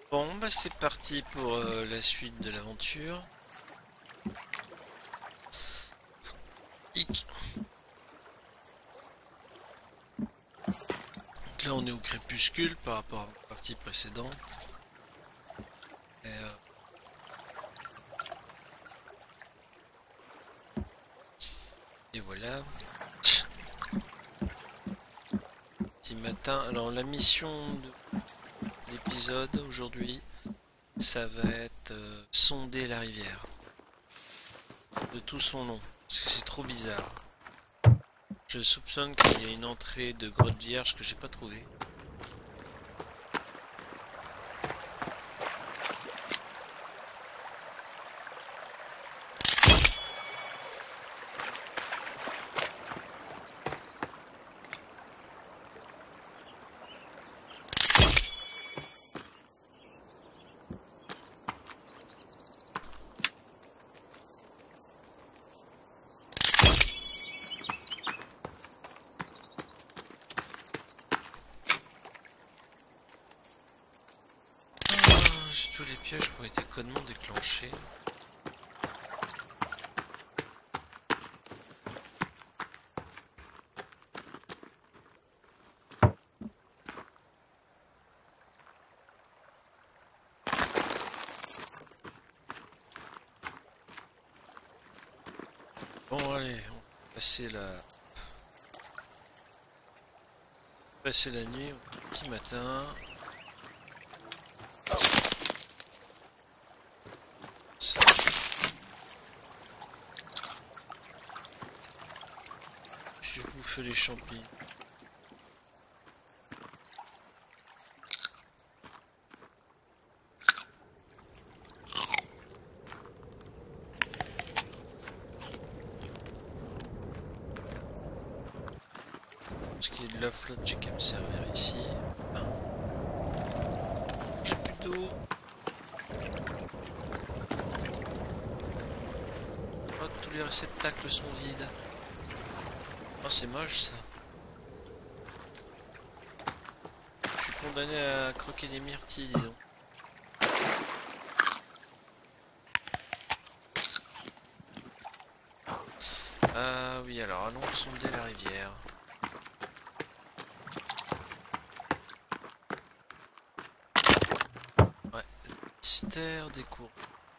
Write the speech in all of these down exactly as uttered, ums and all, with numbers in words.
Bon, bah c'est parti pour euh, la suite de l'aventure. Hic. Donc là on est au crépuscule par rapport à la partie précédente. Et, euh, et voilà. Petit matin. Alors la mission de l'épisode aujourd'hui, ça va être euh, sonder la rivière. De tout son nom. Parce que c'est trop bizarre. Je soupçonne qu'il y a une entrée de grotte vierge que j'ai pas trouvée. J'ai tous les pièges qui ont été codement déclenchés. Bon allez, on va passer la... passer la nuit au petit matin. Ça. Si je bouffe les champignons. Parce qu'il y a de la flotte, j'ai qu'à me servir ici. Ah. J'ai plus d'eau. Oh, tous les réceptacles sont vides. Oh, c'est moche ça. Je suis condamné à croquer des myrtilles, dis donc. Ah oui, alors allons sonder la rivière. Ouais, le mystère des cours.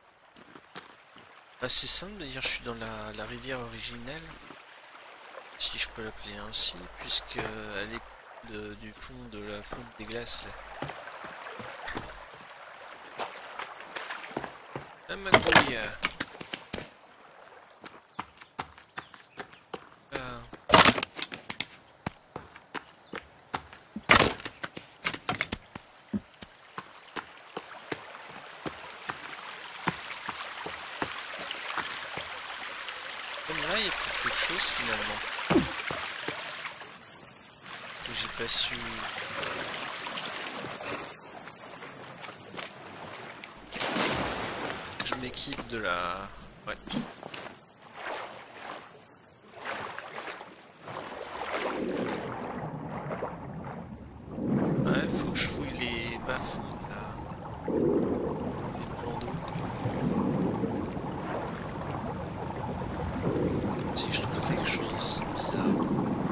Ah, c'est simple d'ailleurs, je suis dans la, la rivière originelle, si je peux l'appeler ainsi, puisque elle est de, du fond de la fonte des glaces là. La magouille. Ah. Comme là, il y a peut-être quelque chose finalement que j'ai pas su. Je m'équipe de la. Ouais. Ouais, faut que je fouille les bas-fonds là. Des plans d'eau. Si je trouve quelque chose de bizarre.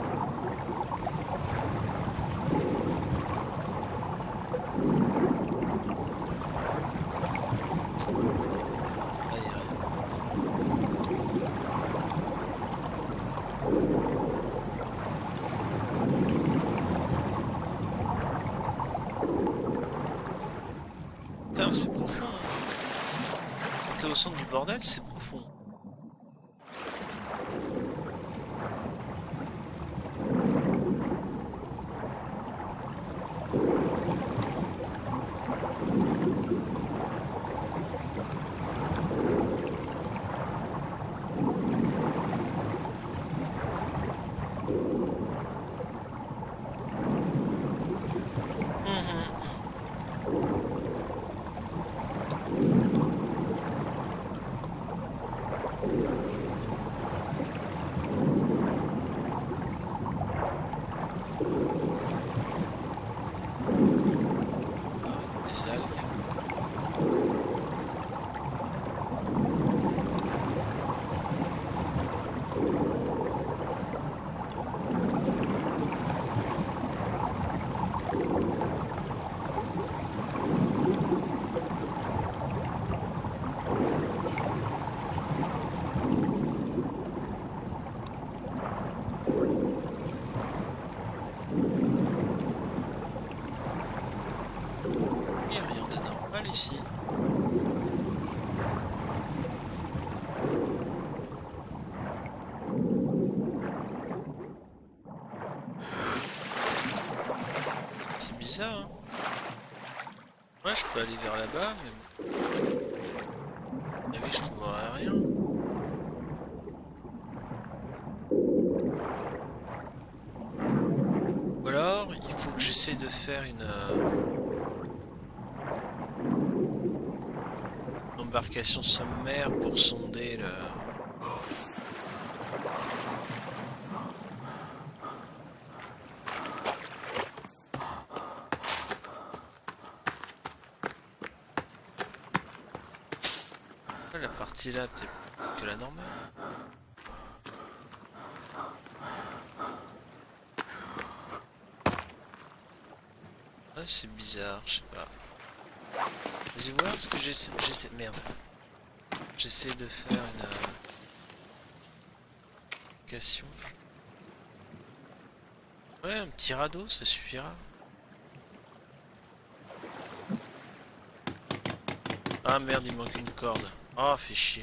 Ah, y a rien. Putain, c'est profond. Hein. Quand t'es au centre du bordel, c'est profond. Mhm. Les algues. mal ici. C'est bizarre, hein. Ouais, je peux aller vers là-bas, mais bon. Ah oui, je trouverai rien. Ou alors, il faut que j'essaie de faire une... Euh... embarcation sommaire pour sonder le... La partie là, peut-être que la normale. Ah, c'est bizarre, je sais pas. Vas-y voir ce que j'essaie... J'essaie... Merde. J'essaie de faire une... Euh... application. Ouais, un petit radeau, ça suffira. Ah merde, il manque une corde. Oh, fait chier.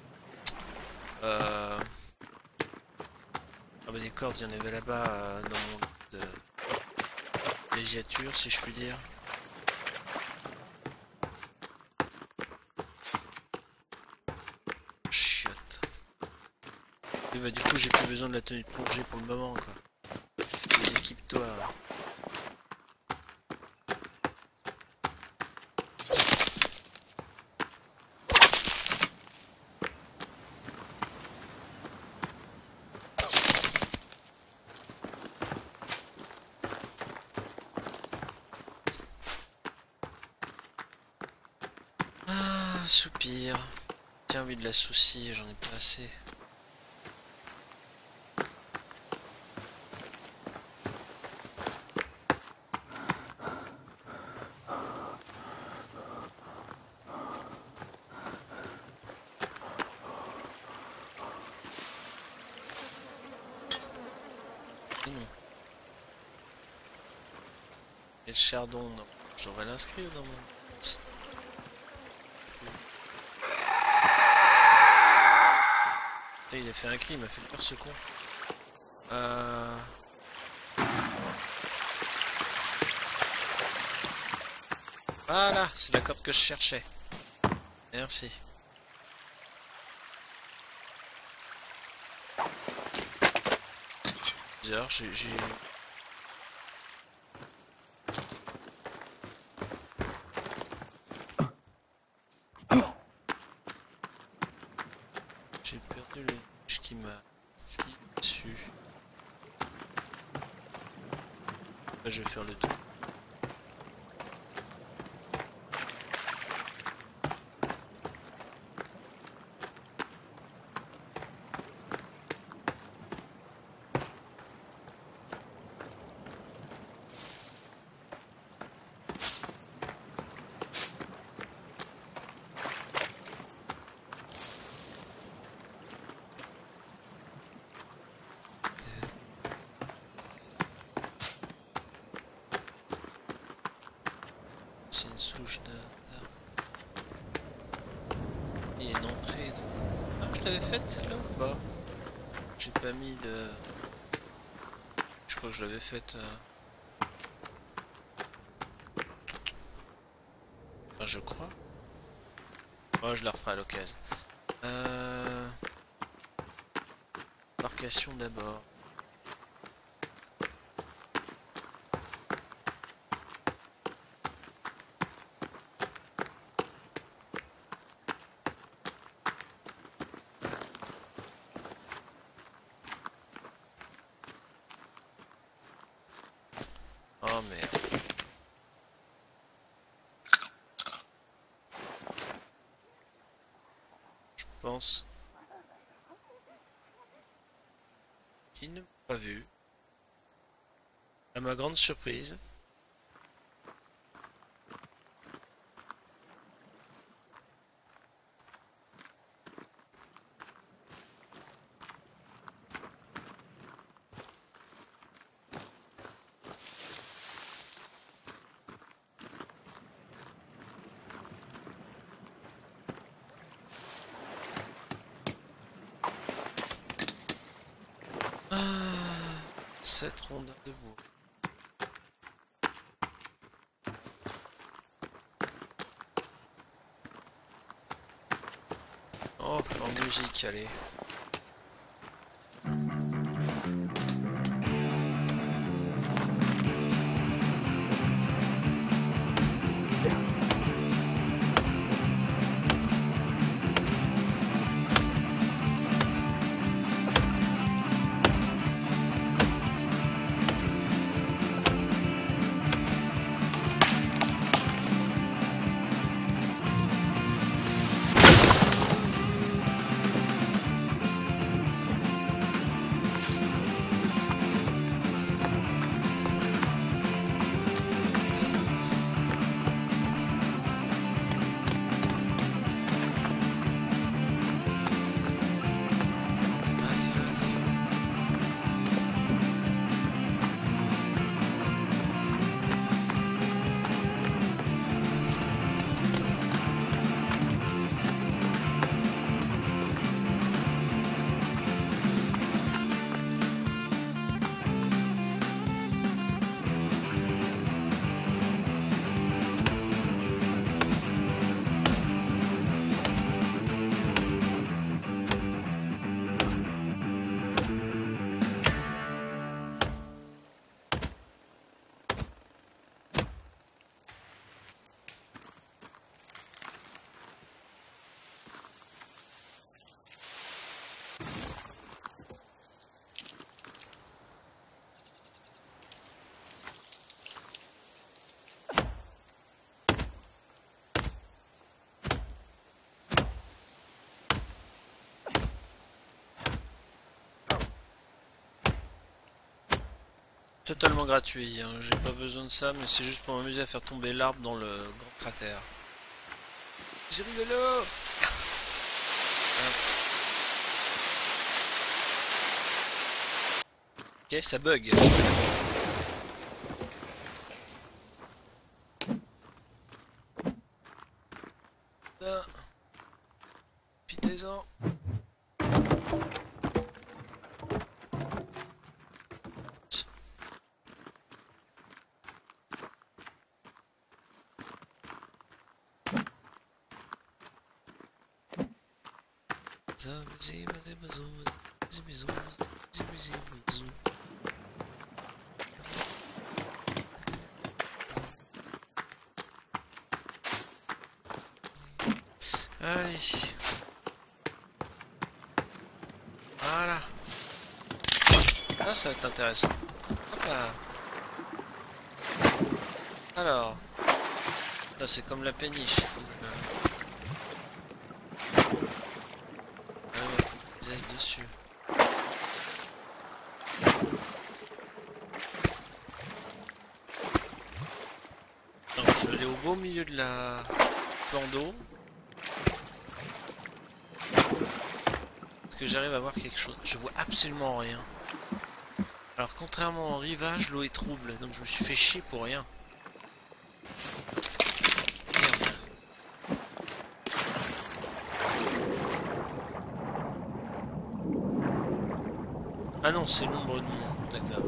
Euh... Ah bah des cordes, il y en avait là-bas euh, dans mon de villégiature, si je puis dire. Chiotte. Et bah du coup j'ai plus besoin de la tenue de plongée pour le moment quoi. Les équipe-toi. Ah, soupir. Tiens, oui, de la souci, j'en ai pas assez. Et non. Et le chardon, non. Je devrais l'inscrire dans mon compte. Il a fait un cri, il m'a fait peur ce con. Euh... Voilà, c'est la corde que je cherchais. Merci. Bizarre, j'ai... J'ai perdu le niche qui m'a... qui m'a dessus. Là, je vais faire le tour. C'est une souche de... Il y a une entrée de... Ah, je l'avais faite celle-là ou pas? J'ai pas mis de... Je crois que je l'avais faite... Euh... Enfin, je crois. Oh, je la referai à l'occasion. Euh... Embarcation d'abord. Oh merde. Je pense qu'il ne m'a pas vu. À ma grande surprise. sept rondins de bois. Oh, en musique, allez. Totalement gratuit, hein. J'ai pas besoin de ça, mais c'est juste pour m'amuser à faire tomber l'arbre dans le grand cratère. C'est rigolo! Ok, ça bug. Ça. Pitez-en. Allez. Voilà. Ah, ça va être intéressant. Hop là. Alors. Ça, c'est comme la péniche. Il faut que je... Ah ouais, ils aissent dessus. Donc, je vais aller au beau milieu de la plan d'eau. Que j'arrive à voir quelque chose. Je vois absolument rien. Alors contrairement au rivage, l'eau est trouble, donc je me suis fait chier pour rien. Merde. Ah non, c'est l'ombre de mon... D'accord.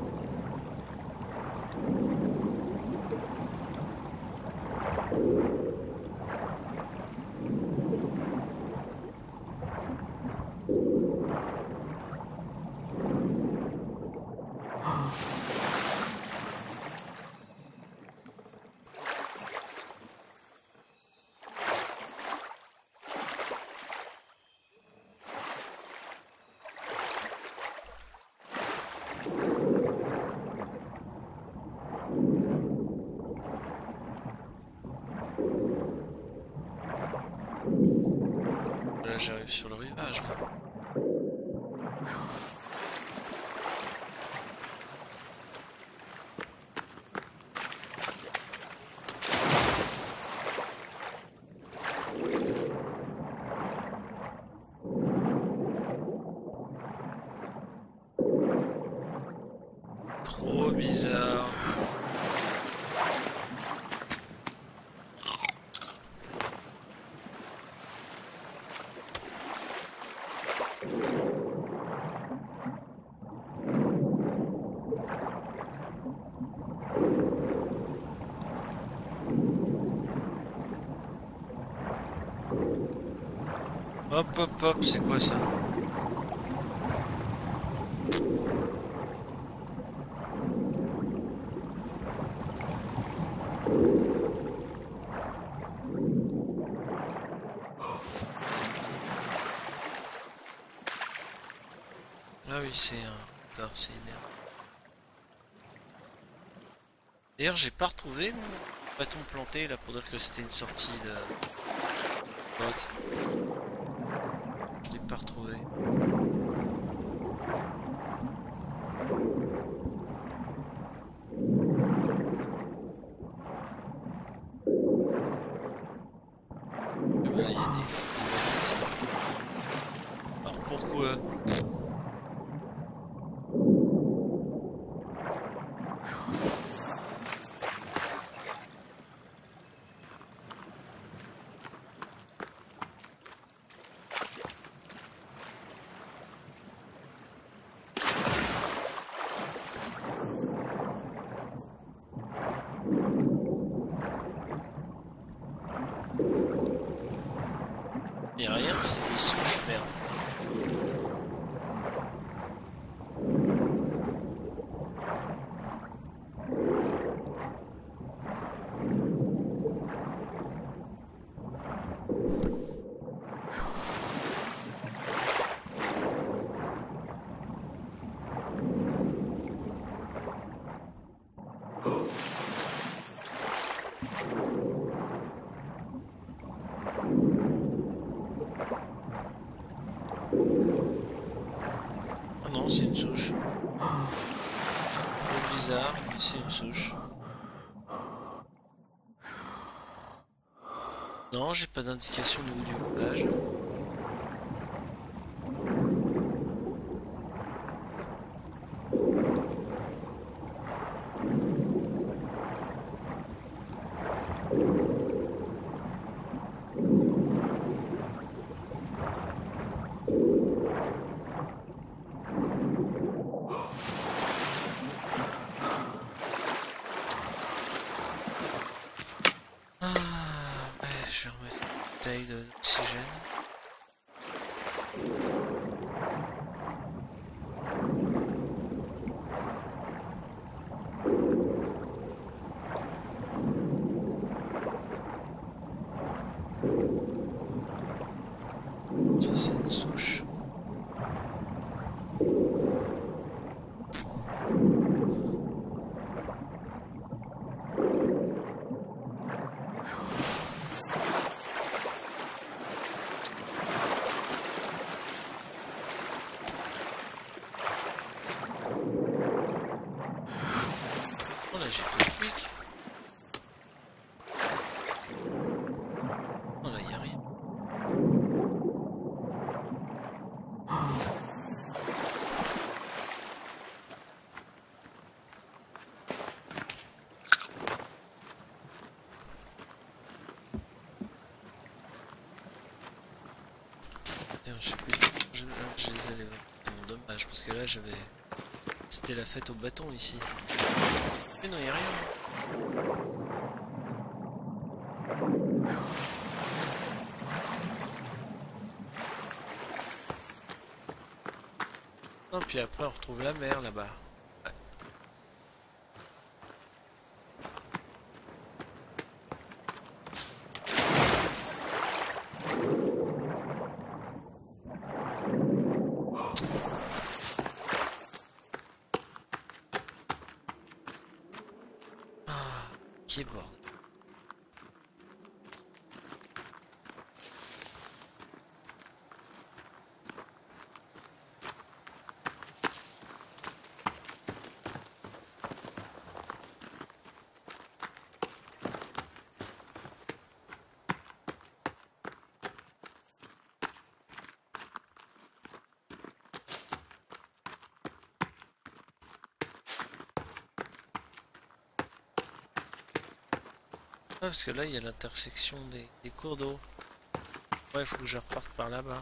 Là j'arrive sur le rivage là. Trop bizarre. Hop hop hop, c'est quoi ça? Ah oui, c'est un... D'accord, c'est une herbe. D'ailleurs, j'ai pas retrouvé mon bâton planté là pour dire que c'était une sortie de... botte. Je l'ai pas retrouvé. Et voilà, il y a des... des bâtons, alors pourquoi? Il n'y a rien, c'est des souches, merde. Ah non, c'est une souche. Trop bizarre, mais c'est une souche. Non, j'ai pas d'indication au niveau du village. Ah, ouais, je vais remettre une bouteille d'oxygène. Ça, c'est une souche. Oh là, j'ai plus de tweak. Oh là, y'a rien. D'ailleurs, je sais plus. Je, je les ai les bâtons. Dommage, parce que là, j'avais. C'était la fête au bâton ici. Mais non, y'a rien. Non, puis après, on retrouve la mer là-bas. Ouais. Ah, qui est bordel. Ah, parce que là, il y a l'intersection des, des cours d'eau. Ouais, il faut que je reparte par là-bas.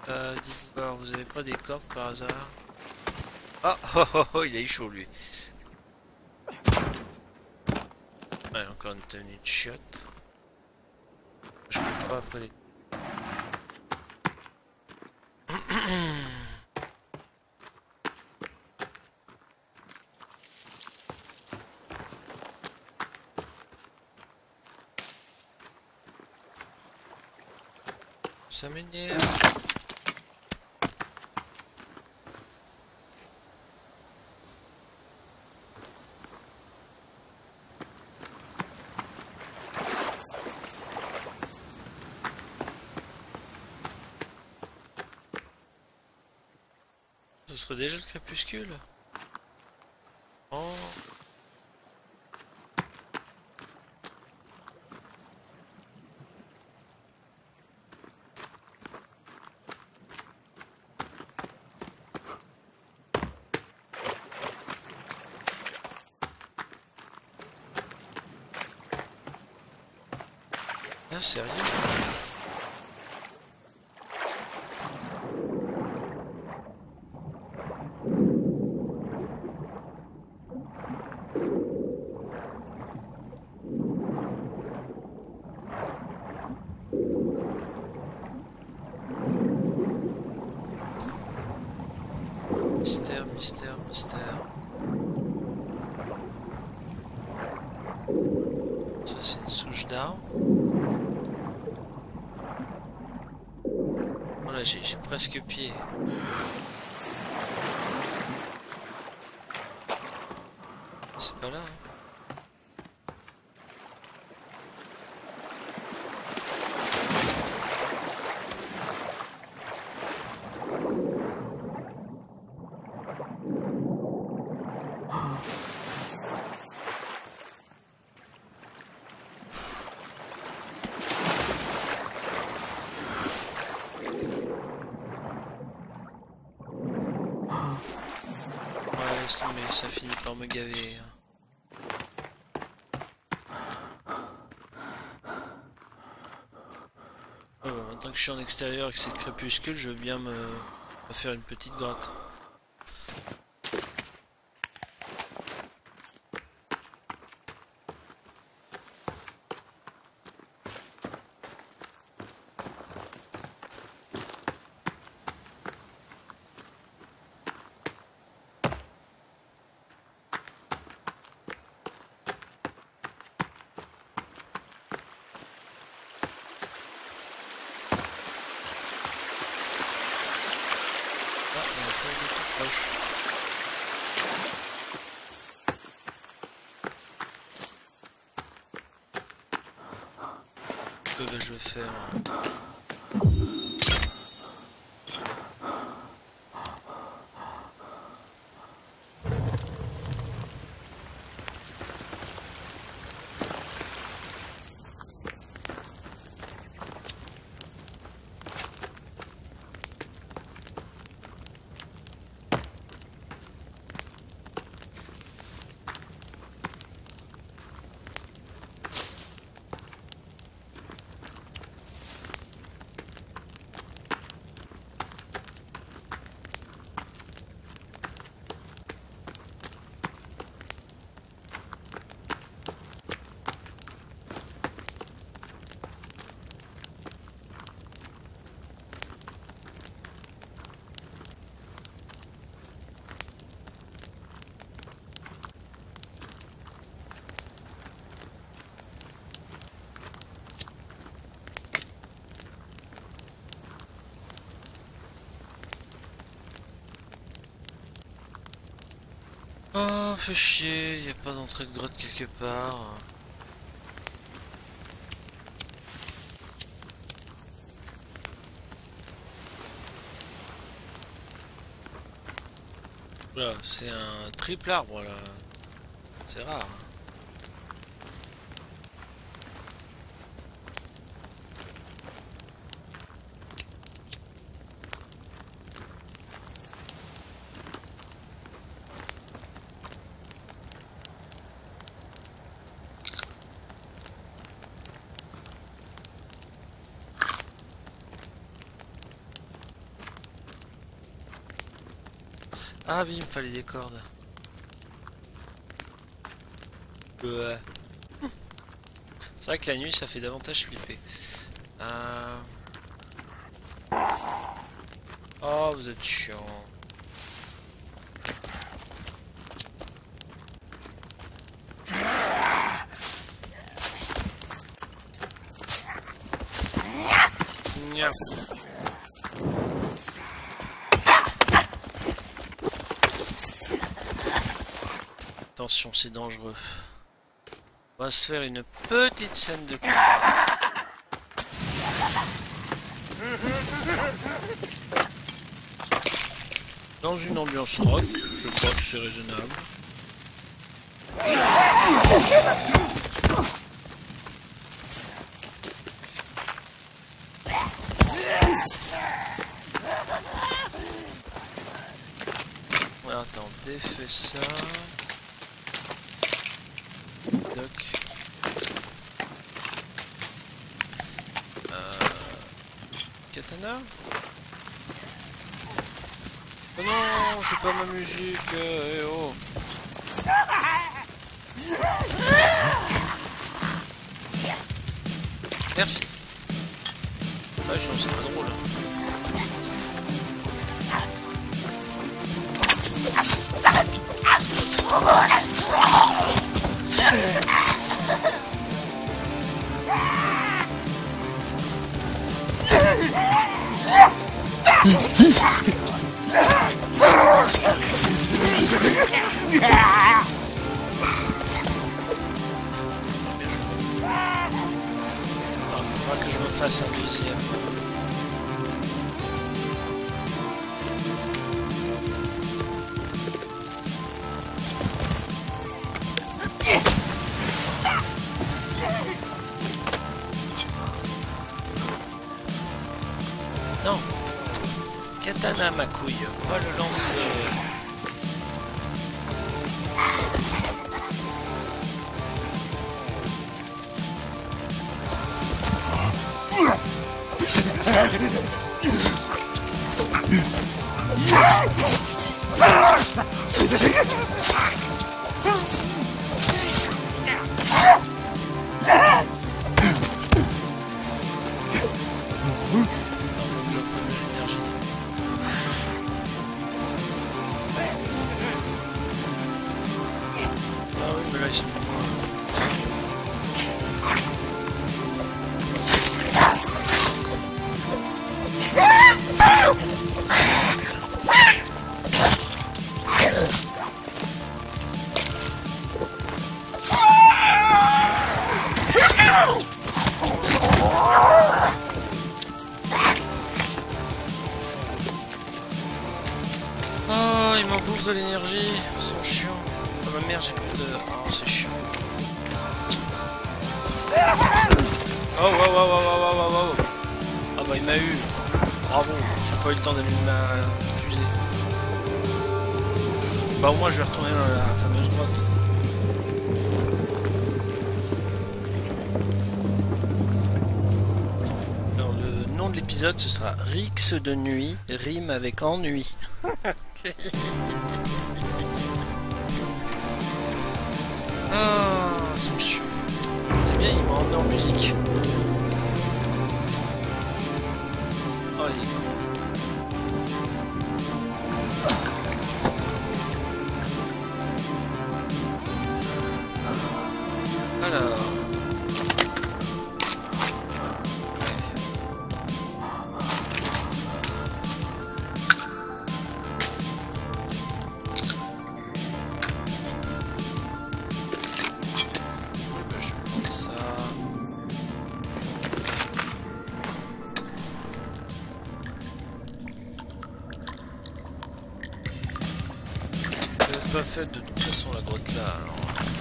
Euh, dites voir, vous avez pas des cordes par hasard? Ah, oh, oh, oh, il a eu chaud lui. Ouais, encore une tenue de chiotte. Je peux pas après les. Ça m'énerve. Ce serait déjà le crépuscule? Oh. Ah, sérieux? Mystère, mystère, mystère. Ça c'est une souche d'arbre. Voilà, j'ai presque pied. C'est pas là. Hein. Ouais, laisse tomber, ça finit par me gaver. Oh, maintenant que je suis en extérieur avec cette crépuscule, je veux bien me, me faire une petite grotte. Euh, bah, je vais faire. Oh, fait chier, y a pas d'entrée de grotte quelque part. Voilà, c'est un triple arbre là. C'est rare. Hein. Ah oui, il me fallait des cordes. Ouais. C'est vrai que la nuit, ça fait davantage flipper. Euh... Oh, vous êtes chiant. Nya. Attention, c'est dangereux. On va se faire une petite scène de combat. Dans une ambiance rock, je crois que c'est raisonnable. Voilà, attends, défais ça. Doc. Euh... Katana? Oh non, j'ai pas ma musique, euh, eh oh. Merci. Ah, c'est pas drôle. Il faudra que je me fasse un deuxième. Non, katana ma couille, pas le lance. Oh, il m'en bouffe de l'énergie, ils sont chiants. Oh ma merde, j'ai plus de... Oh, c'est chiant. Oh, wow, wow, wow, wow, wow, wow. Ah bah il m'a eu. Bravo, j'ai pas eu le temps d'allumer ma fusée. Bah au moins je vais retourner dans la fameuse grotte. Alors le nom de l'épisode ce sera Rix de nuit, rime avec ennui. Ah, c'est chiant. C'est bien, il m'a emmené en musique. Oh, il est con. Alors. Pas fait de toute façon la grotte là alors.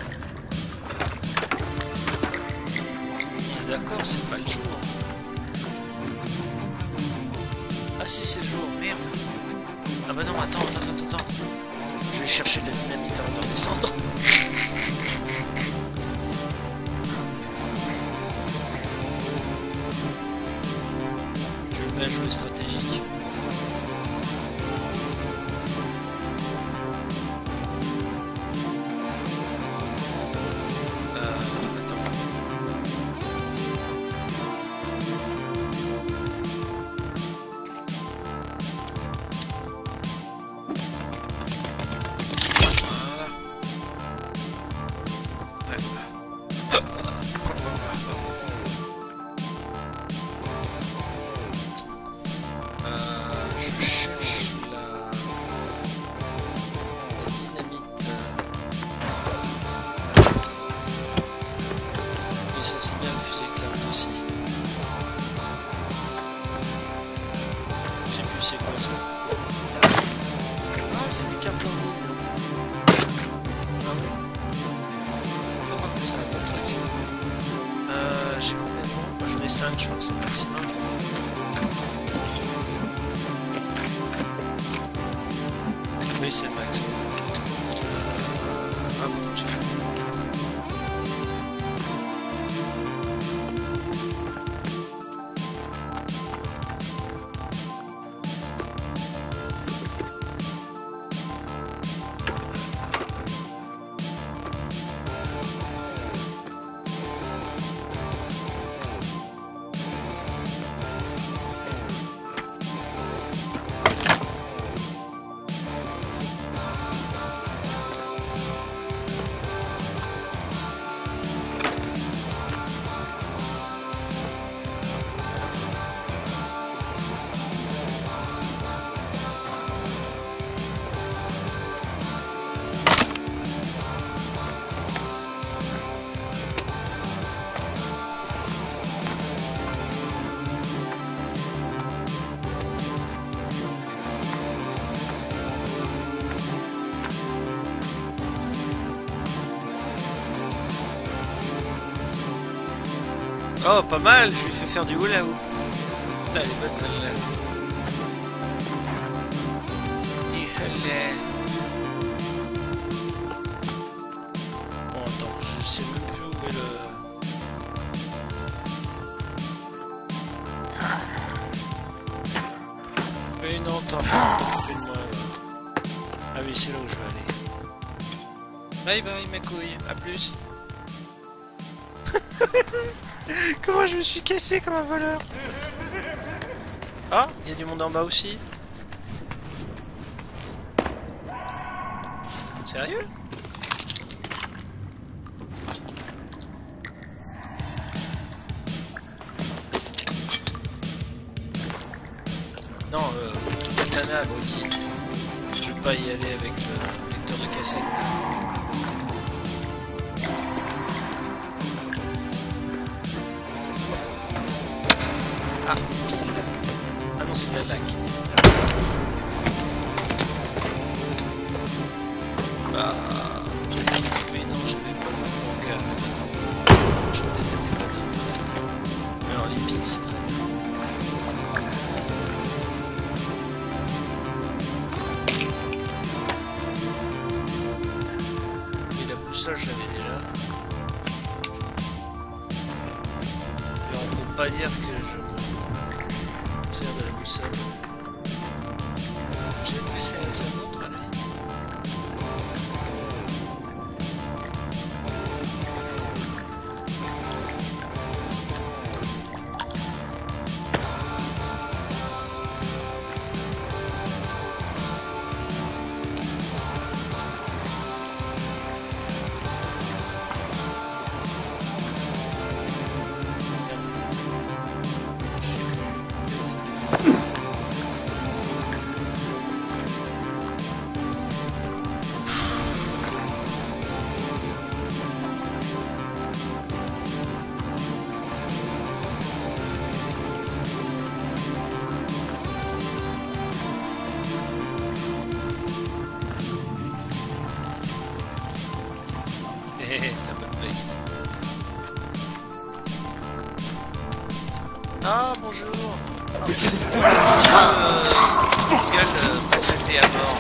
D'accord, c'est pas le jour. Ah si c'est le jour, merde. Ah bah non, attends, attends, attends, attends. Je vais chercher de la dynamite avant de redescendre. Je vais bien jouer stratégique. c'est quoi ça? Ah, c'est des cartes en ligne. Ah oui. Ça par contre c'est un bon truc. Euh, j'ai combien de mots? J'en ai cinq, je crois que c'est le maximum. Oui, c'est le max. Euh, ah bon, j'ai fait. Oh, pas mal, je lui fais faire du hula hoop. Putain, elle est bonne celle-là. Du hula. Bon, attends, je sais même plus où est le... Mais non, t'as pas t'occuper de moi. Ouais. Ah oui, c'est là où je vais aller. Bye bye, ma couille, à plus. Comment je me suis cassé comme un voleur? Ah, il y a du monde en bas aussi. Sérieux? Non, euh, katana, abruti. Je vais pas y aller avec le lecteur de cassette. Ah, c'est là. Ah non, c'est la lac. Ah. Mais non, je vais pas le mettre en cas. Attends. Je me détectais pas bien. Alors, les piles, c'est très bien. Et la boussole, je l'avais déjà. Mais on peut pas dire que je me sert de la boussole. J'ai pris sa, sa montre à lui. La bonne blague. Ah, bonjour. Je peux euh, gueule prêter à bord.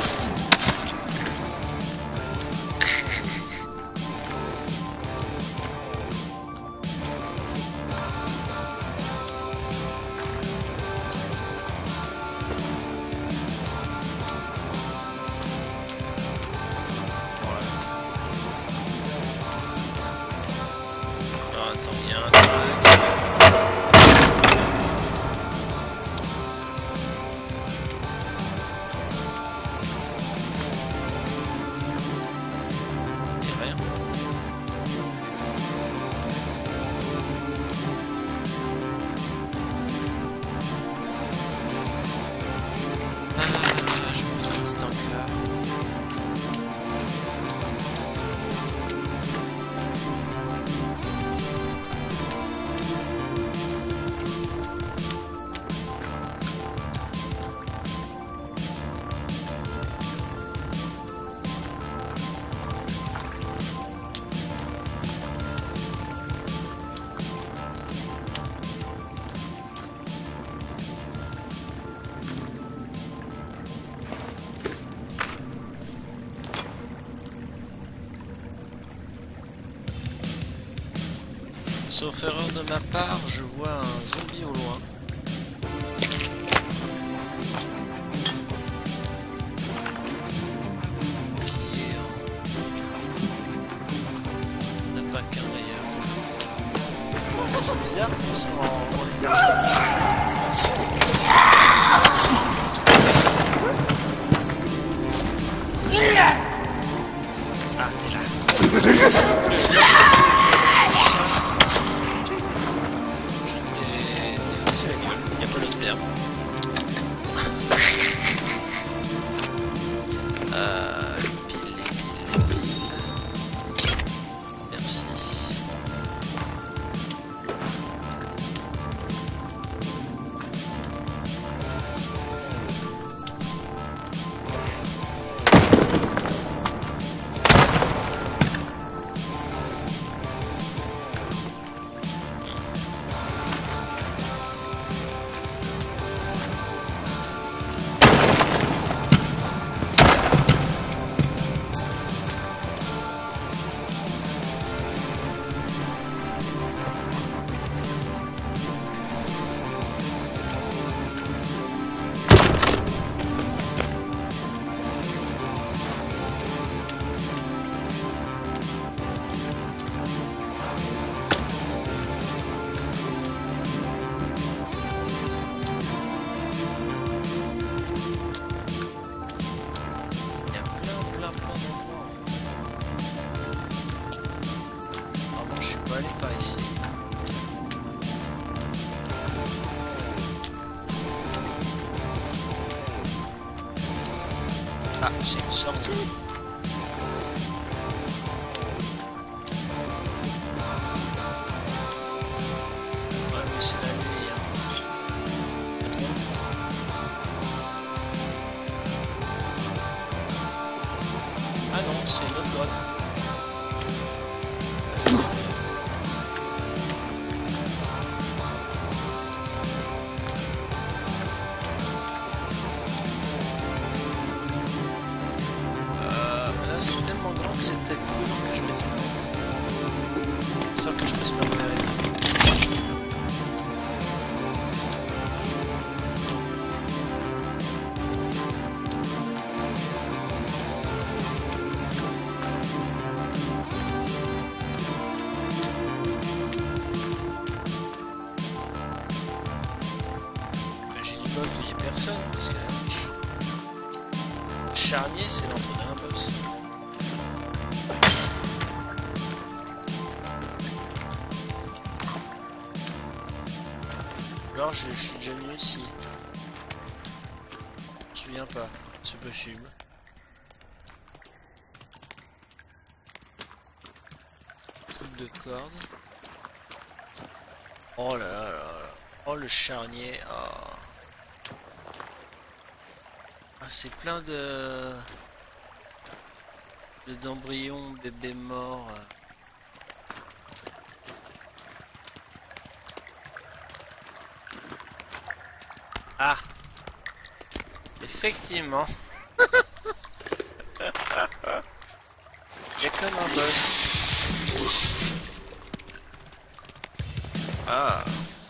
Sauf erreur de ma part, je vois un zombie au loin. Qui est en... Il n'y en a pas qu'un d'ailleurs. Oh, c'est bizarre, ils sont en, en étage. Ah, t'es là. C'est la gueule, y a pas d'autre terme. euh, les piles, les piles, les piles. Merci. Ah, c'est une sortie. Ouais, mais c'est la nuit, hein. Ah non, c'est notre grotte. C'est tellement grand que c'est peut-être cool que je mette une lampe. J'espère que je peux se permettre. J'ai du bol qu'il n'y ait personne parce que le charnier c'est l'entre d'un boss. Alors je, je suis déjà venu ici. Je me souviens pas, c'est possible. Truc de corde. Oh là là là là. Oh le charnier. Oh. Ah, c'est plein de de d'embryons bébés morts. Ah, effectivement. Il y a comme un boss. Ah.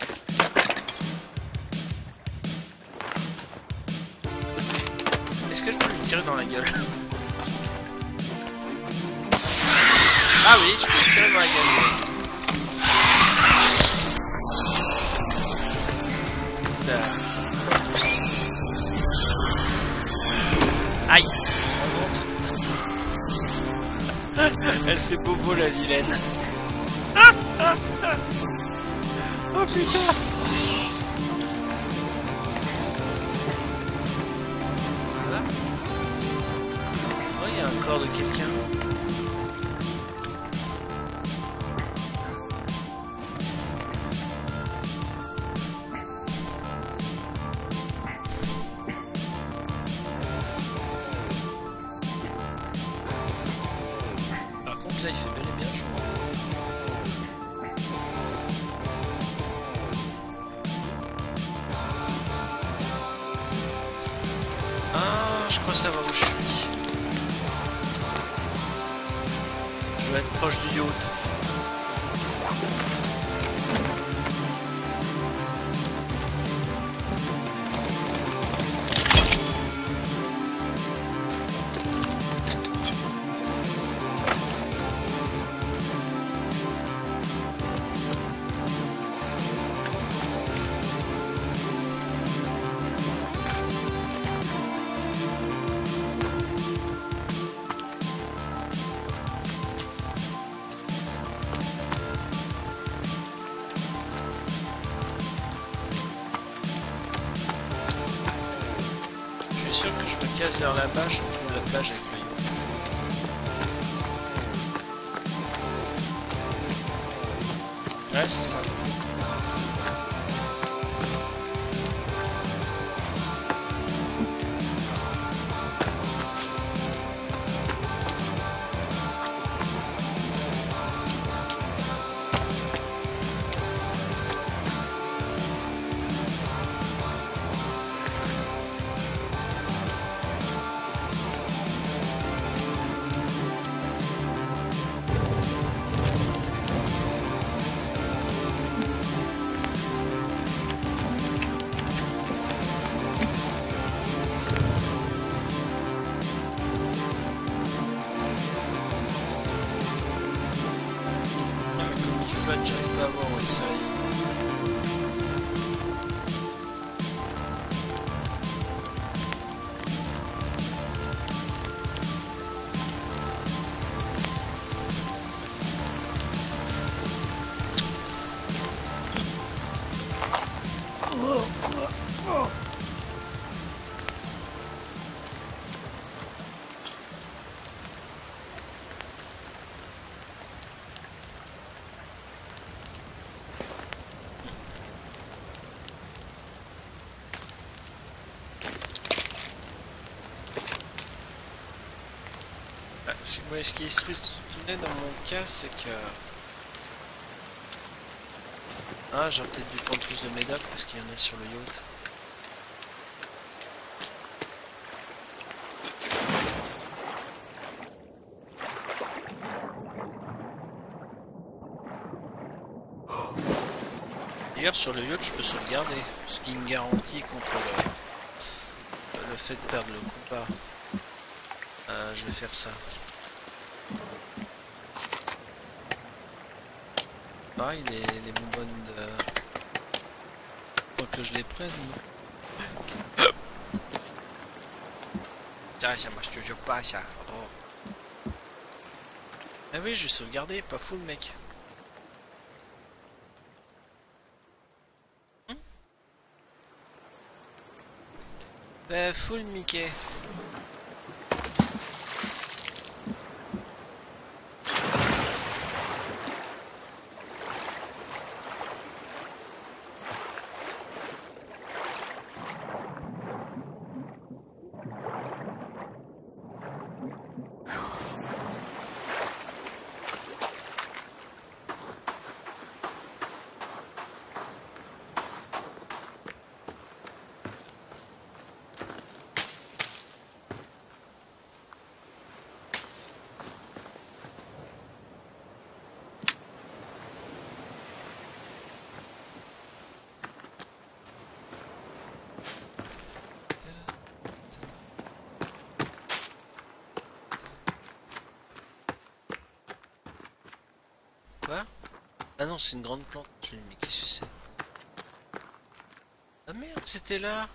Est-ce que je peux lui tirer dans la gueule? Ah oui, je peux lui tirer dans la gueule. Là. Aïe. Elle fait bobo la vilaine. Oh putain. Voilà. Oh, il y a un corps de quelqu'un. Là il fait bel et bien chaud. Ah, je crois savoir où je suis. Je dois être proche du yacht. casse vers là-bas, je trouve la plage avec le yacht. Ouais, c'est ça. J'arrive pas à voir où il s'est. Ouais, ce qui est triste dans mon cas, c'est que... Ah, j'aurais peut-être dû prendre plus de médocs parce qu'il y en a sur le yacht. D'ailleurs, sur le yacht, je peux sauvegarder, ce qui me garantit contre le, le fait de perdre le combat. Euh, je vais faire ça. Pareil, les, les bonbonnes de... Faut que je les prenne. Tiens, ça marche toujours pas, ça. Oh. Ah oui, je vais sauvegarder, pas fou le mec. Hmm bah, full Mickey. Quoi? Ah non, c'est une grande plante. Je me dis, mais qu'est-ce que c'est? Ah merde, c'était là.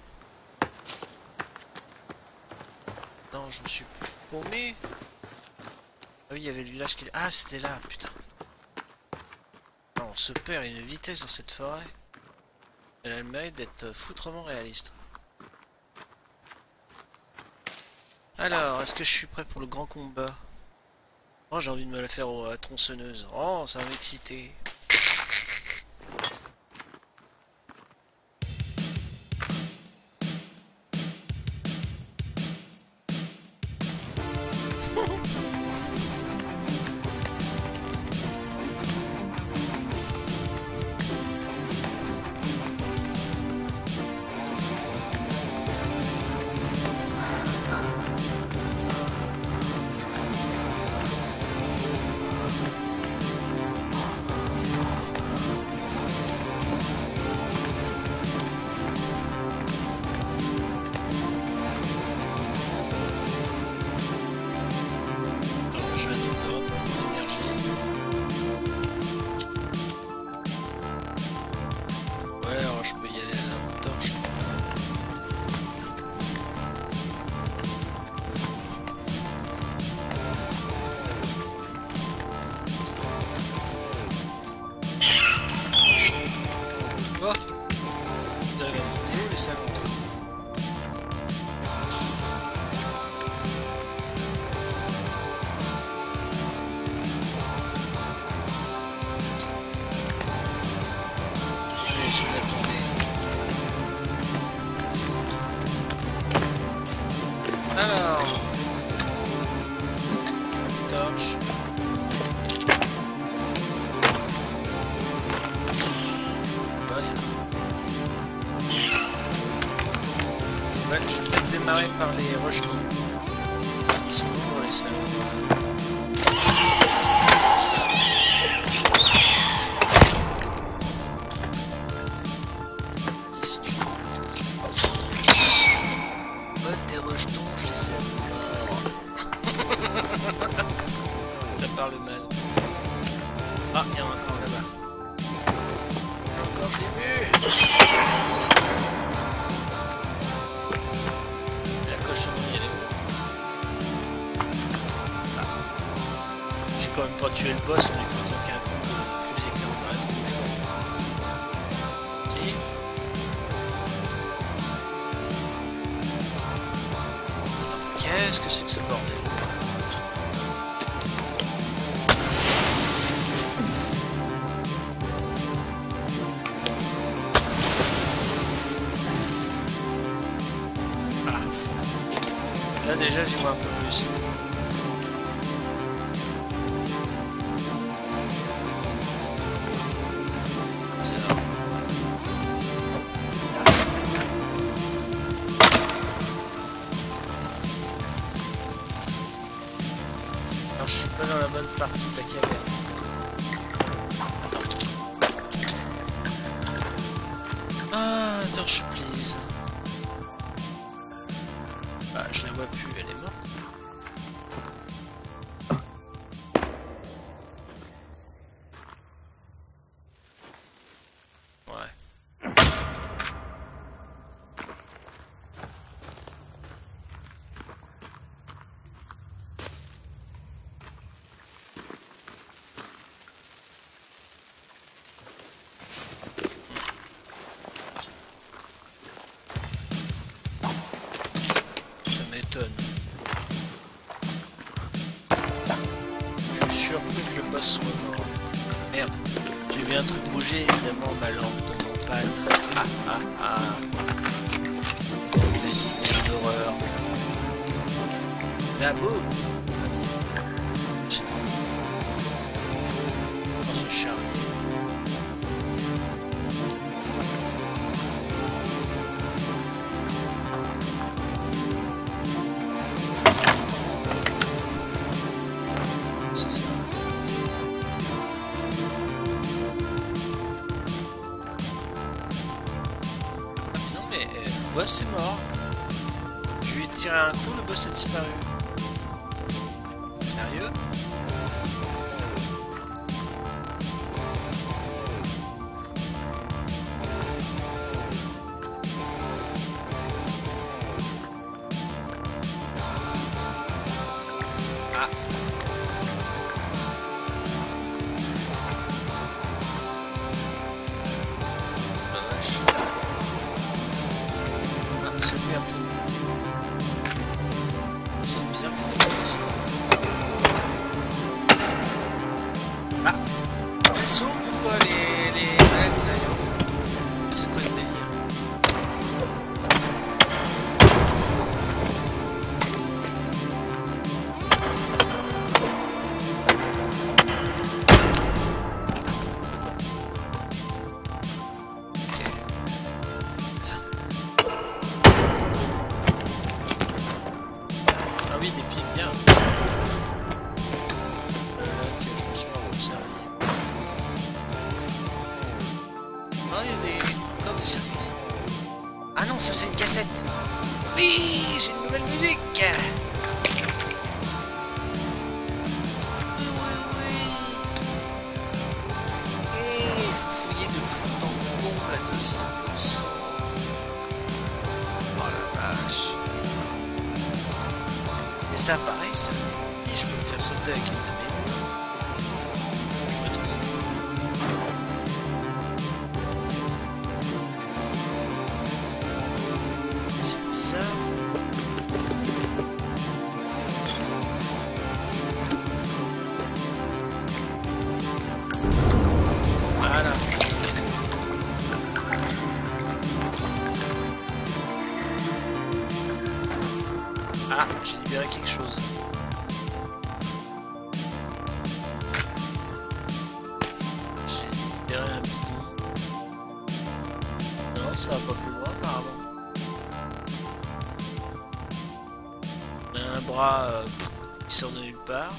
Attends, je me suis paumé. Ah oui, il y avait le village qui... Ah, c'était là, putain. Non, on se perd, il y a une vitesse dans cette forêt. Elle a le mérite d'être foutrement réaliste. Alors, est-ce que je suis prêt pour le grand combat? Oh, j'ai envie de me la faire à la tronçonneuse. Oh, ça va m'exciter. Ouais, je vais peut-être démarrer par les rejetons. Ils sont nombreux les salauds. Ils sont... Oh, tes rejetons, je les aime morts. Ça parle mal. Ah, il y en a encore là-bas. Encore, je l'ai vu. La cochonnerie, elle est où? Ah. J'ai quand même pas tué le boss en lui foutant qu'un coup de fusil éclairant dans la tronche. Si. Attends, qu'est-ce que c'est que ce bordel? Là déjà j'y vois un peu plus. Alors je suis pas dans la bonne partie de la caverne. Attends. Ah, torche please. Bah, je la vois plus, elle est morte. Ouais. Ça m'étonne. Je suis surpris que le boss soit mort. Merde, j'ai vu un truc bouger, évidemment ma lampe tombe en panne. Ah ah ah. Classique d'horreur. La boue. Dans ce charnier. C'est ça. Ah mais non mais euh, le boss est mort. Je lui ai tiré un coup, le boss a disparu. Sérieux? Ah. La vache. Ah, c'est lui un peu. C'est bizarre qu'il ait fait ça. Ah! Elles sont ou quoi les, les manettes là? C'est quoi ce délire? Ok. Ça. Ah oui, des pieds bien. Euh, là, que je me suis pas servi. Ah, il y a des... encore des circuits. Ah non, ça c'est une cassette. Oui, j'ai une nouvelle musique. Oui, oui, oui. Et il faut fouiller de fond en comble à deux cents pour cent. Oh la vache. Et ça, pareil, ça. Et je peux me faire sauter avec une de mes mains. Je me trompe. C'est bizarre. Voilà. Ah, j'ai libéré quelque chose. J'ai libéré un piston. Non, ça va pas plus loin apparemment. bras euh, qui sort de nulle part.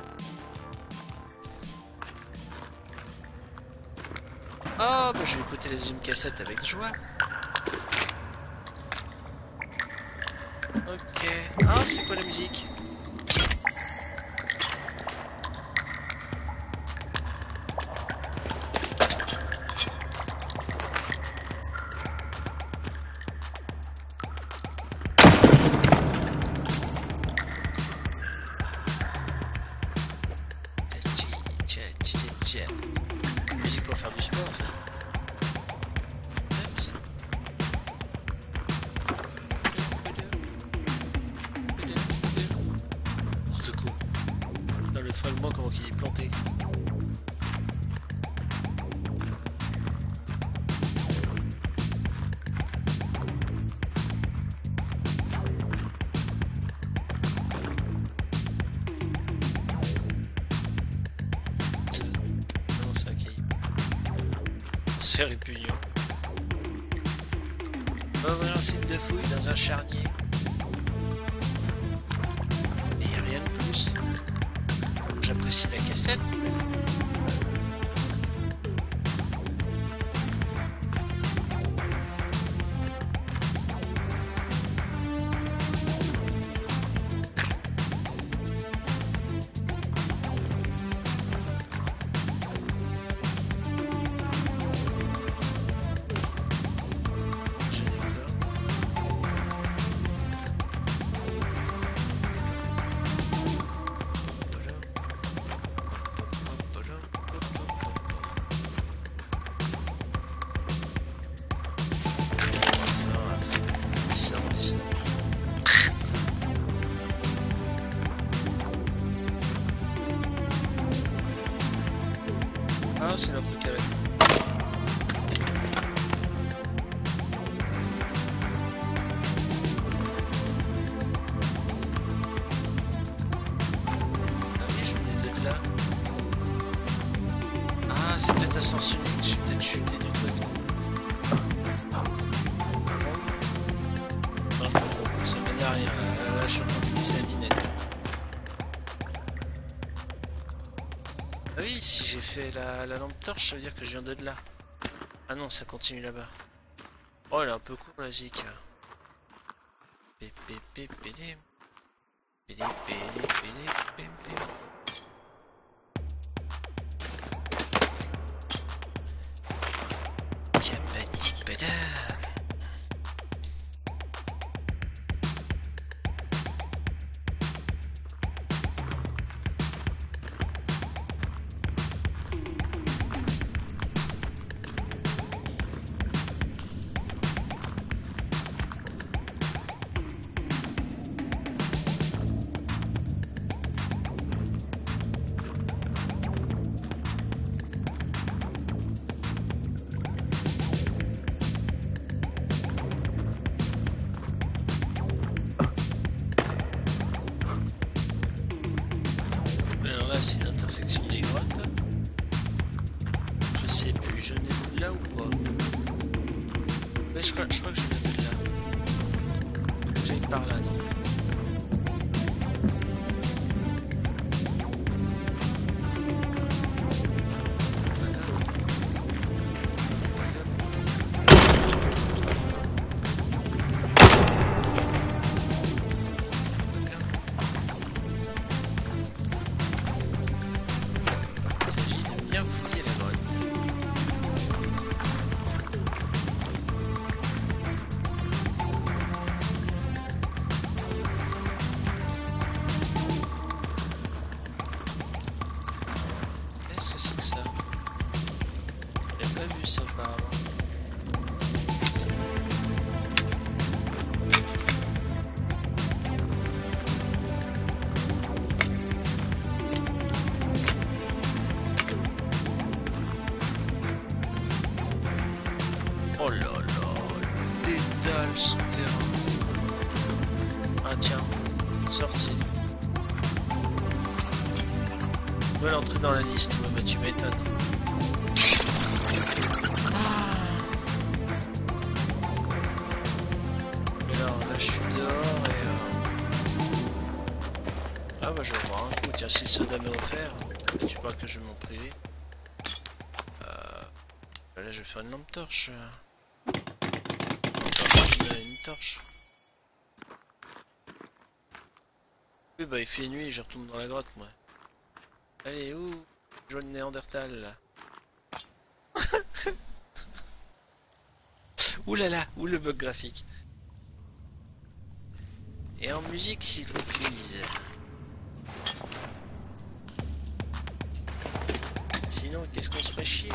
Oh, bah je vais écouter la deuxième cassette avec joie. Ok. Ah, c'est quoi la musique? Musique pour faire du sport, ça. Yes. N'importe quoi. Dans le frôlement, comment qu'il est planté. C'est répugnant. Ouvrir un site de fouille dans un charnier. Et rien de plus. J'apprécie la cassette. Ah, c'est leur truc à la... Ah oui, je venais de là. Ah, c'est peut-être à sens unique, j'ai peut-être chuté du truc. Non, je me trompe, ça mène à rien. Là, je suis en train de casser la minette. Ah oui, si j'ai fait la, la lampe torche, ça veut dire que je viens de là. Ah non, ça continue là-bas. Oh, elle est un peu cool, la zik. C'est l'intersection des grottes. Je sais plus, je venais de là ou pas? Mais je crois, je crois que je venais de là. J'aille par là, non? Qu'est-ce que c'est que ça? J'ai pas vu ça auparavant. Oh là là, le dédale souterrain. Ah tiens, sortie. Nouvelle entrée dans la liste, mais tu m'étonnes. Mais là, là je suis dehors et... Euh... bah je vais voir un coup. Tiens, si le soda m'est offert, tu parles que je vais m'en priver. Euh, là, je vais faire une lampe torche. Une, une torche. Oui, bah il fait nuit et je retourne dans la grotte, moi. Allez, où? Jaune Néandertal, là. Ouh là là, où le bug graphique. Et en musique, s'il vous plaît. Sinon, qu'est-ce qu'on se ferait chier?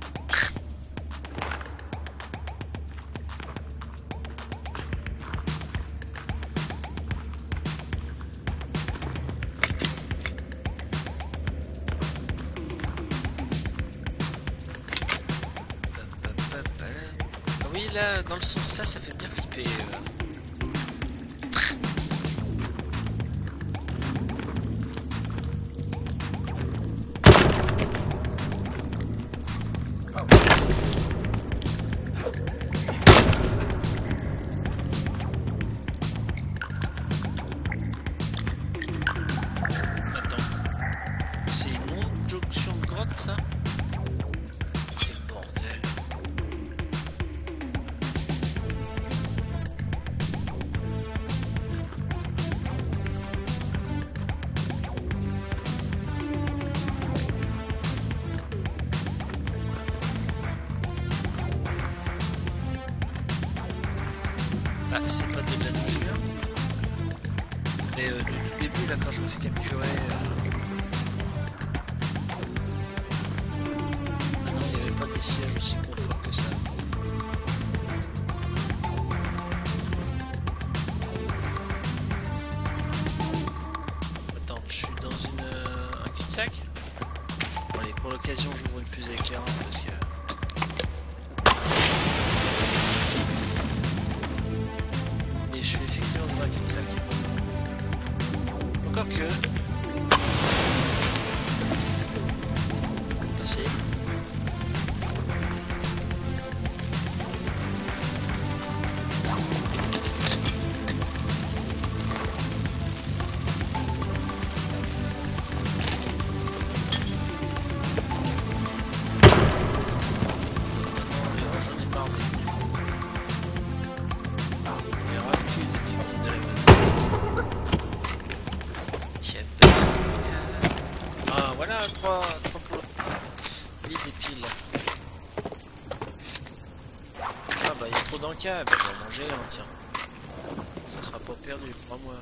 Oui, là, dans le sens là, ça fait bien flipper. Euh. Ah, c'est pas de là d'où je viens. Mais euh, du tout début, là, quand je me fais capturer... Euh... Ah non, il n'y avait pas des sièges aussi confort que ça. Attends, je suis dans une, euh, un cul-de-sac. Bon, allez, pour l'occasion, j'ouvre une fusée éclairante parce que... Je suis effectivement dans un cul-de-sac. Encore que... Merci. J'en ai marre des... Ah voilà, trois pour vide et piles. Ah bah il y a trop d'encas, bah, je vais en manger un, tiens. Ça sera pas perdu, crois-moi.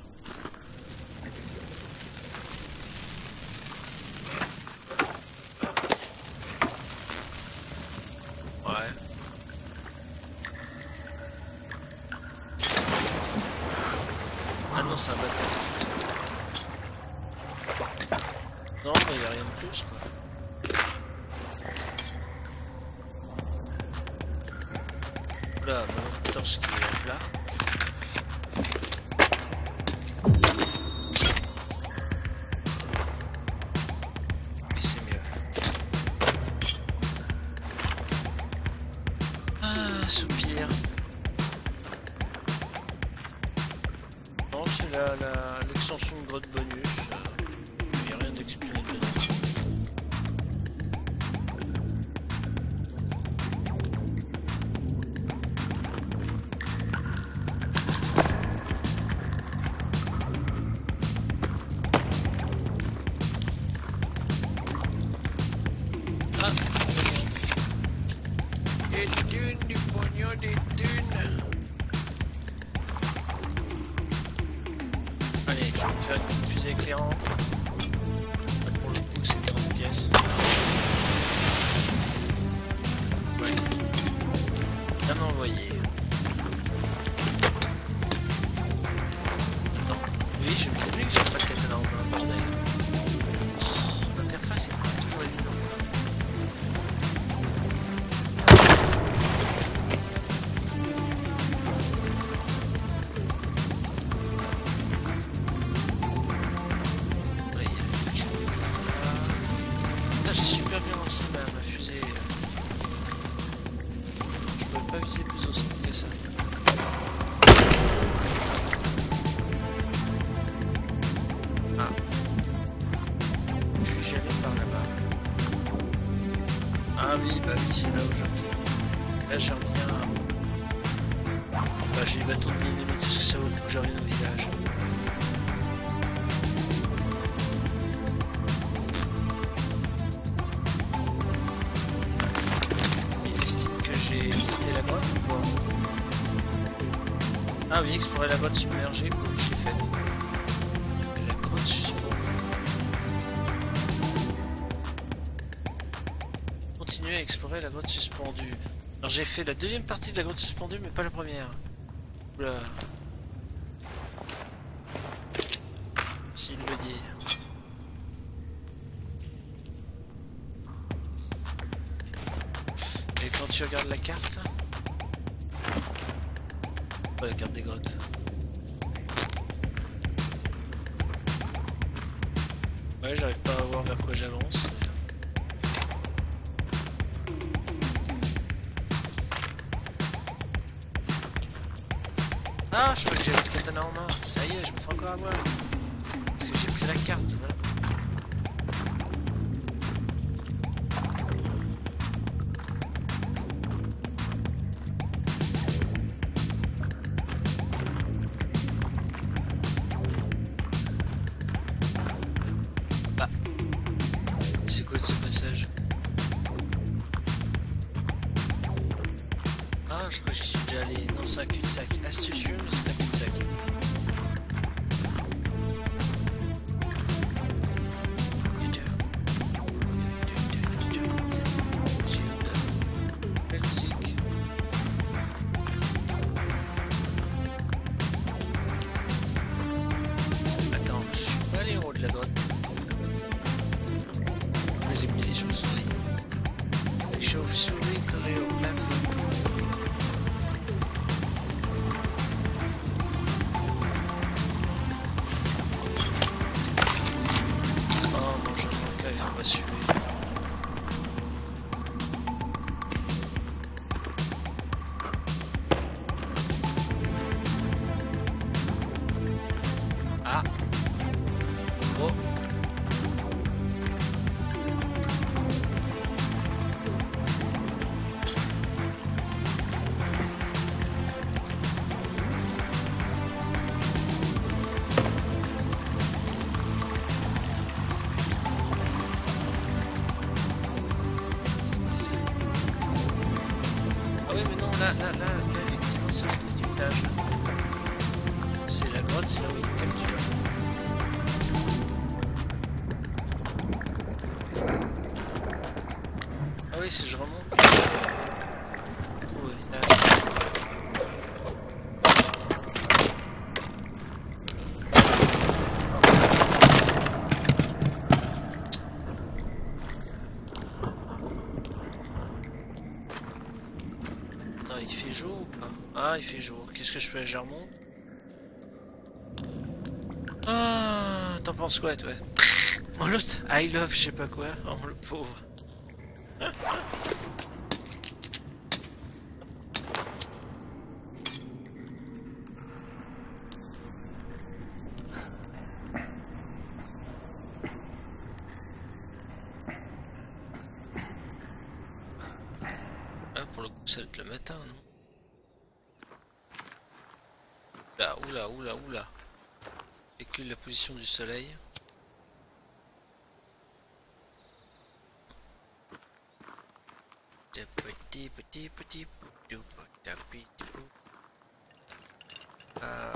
Ouais. Ah non, c'est un bateau. Non, mais il n'y a rien de plus, quoi. Là, mon torche qui est là. Oui, c'est mieux. Ah, soupir. Non, c'est la, la, l'extension de grotte bonus. Il n'y a rien d'exploité dedans. Ah, des dunes, du pognon, des dunes. Allez, je vais me faire une petite fusée éclairante. Pour le coup, c'est trente pièces. Ouais. Bien envoyé. Attends. Oui, je me disais bien que j'avais pas de katana en plein bordel. Oh, l'interface est pas toujours évidente. J'ai super bien lancé ma, ma fusée. Je peux pas viser plus au centre que ça. Ah. c'est là où je... Là, je reviens... Bah, j'ai les bateaux de ligne, mais tout ce que ça vaut le coup, je reviens au village. Il estime que j'ai visité la grotte ou pas? Ah oui, explorer la grotte submergée, oui, je l'ai faite. La grotte suspendue. Continuer à explorer la grotte suspendue. Alors j'ai fait la deuxième partie de la grotte suspendue, mais pas la première. Oula. S'il le dit. Et quand tu regardes la carte... Pas la carte des grottes. Ouais, j'arrive pas à voir vers quoi j'avance. Ah, je croyais que j'avais le katana en main. Ça y est, je me fais encore avoir. Parce que j'ai pris la carte, voilà. Ah. C'est quoi ce passage? Ah, je crois que j'y suis déjà allé. Non, c'est un cul-de-sac. Astucieux, mais c'est un cul-de-sac. Attends, je suis pas allé en haut de la grotte. J'ai mis les chauves-souris. Les chauves-souris collées au plafond. Ah. Oh. Ah oui, mais non, là, là, là, là effectivement, c'est l'entrée du village. C'est la grotte, c'est là où il y a une capture. Ah oui, si je remonte, je trouve le village. Attends, il fait jour ou pas? Ah, il fait jour. Qu'est-ce que je fais? Je remonte. Ah, t'en penses quoi, toi? Oh, l'autre, I love, je sais pas quoi. Oh, le pauvre. Ah, pour le coup, ça va être le matin, non? Là, oula, oula, oula. Calcule la position du soleil. Petit, petit, petit, petit, petit, euh...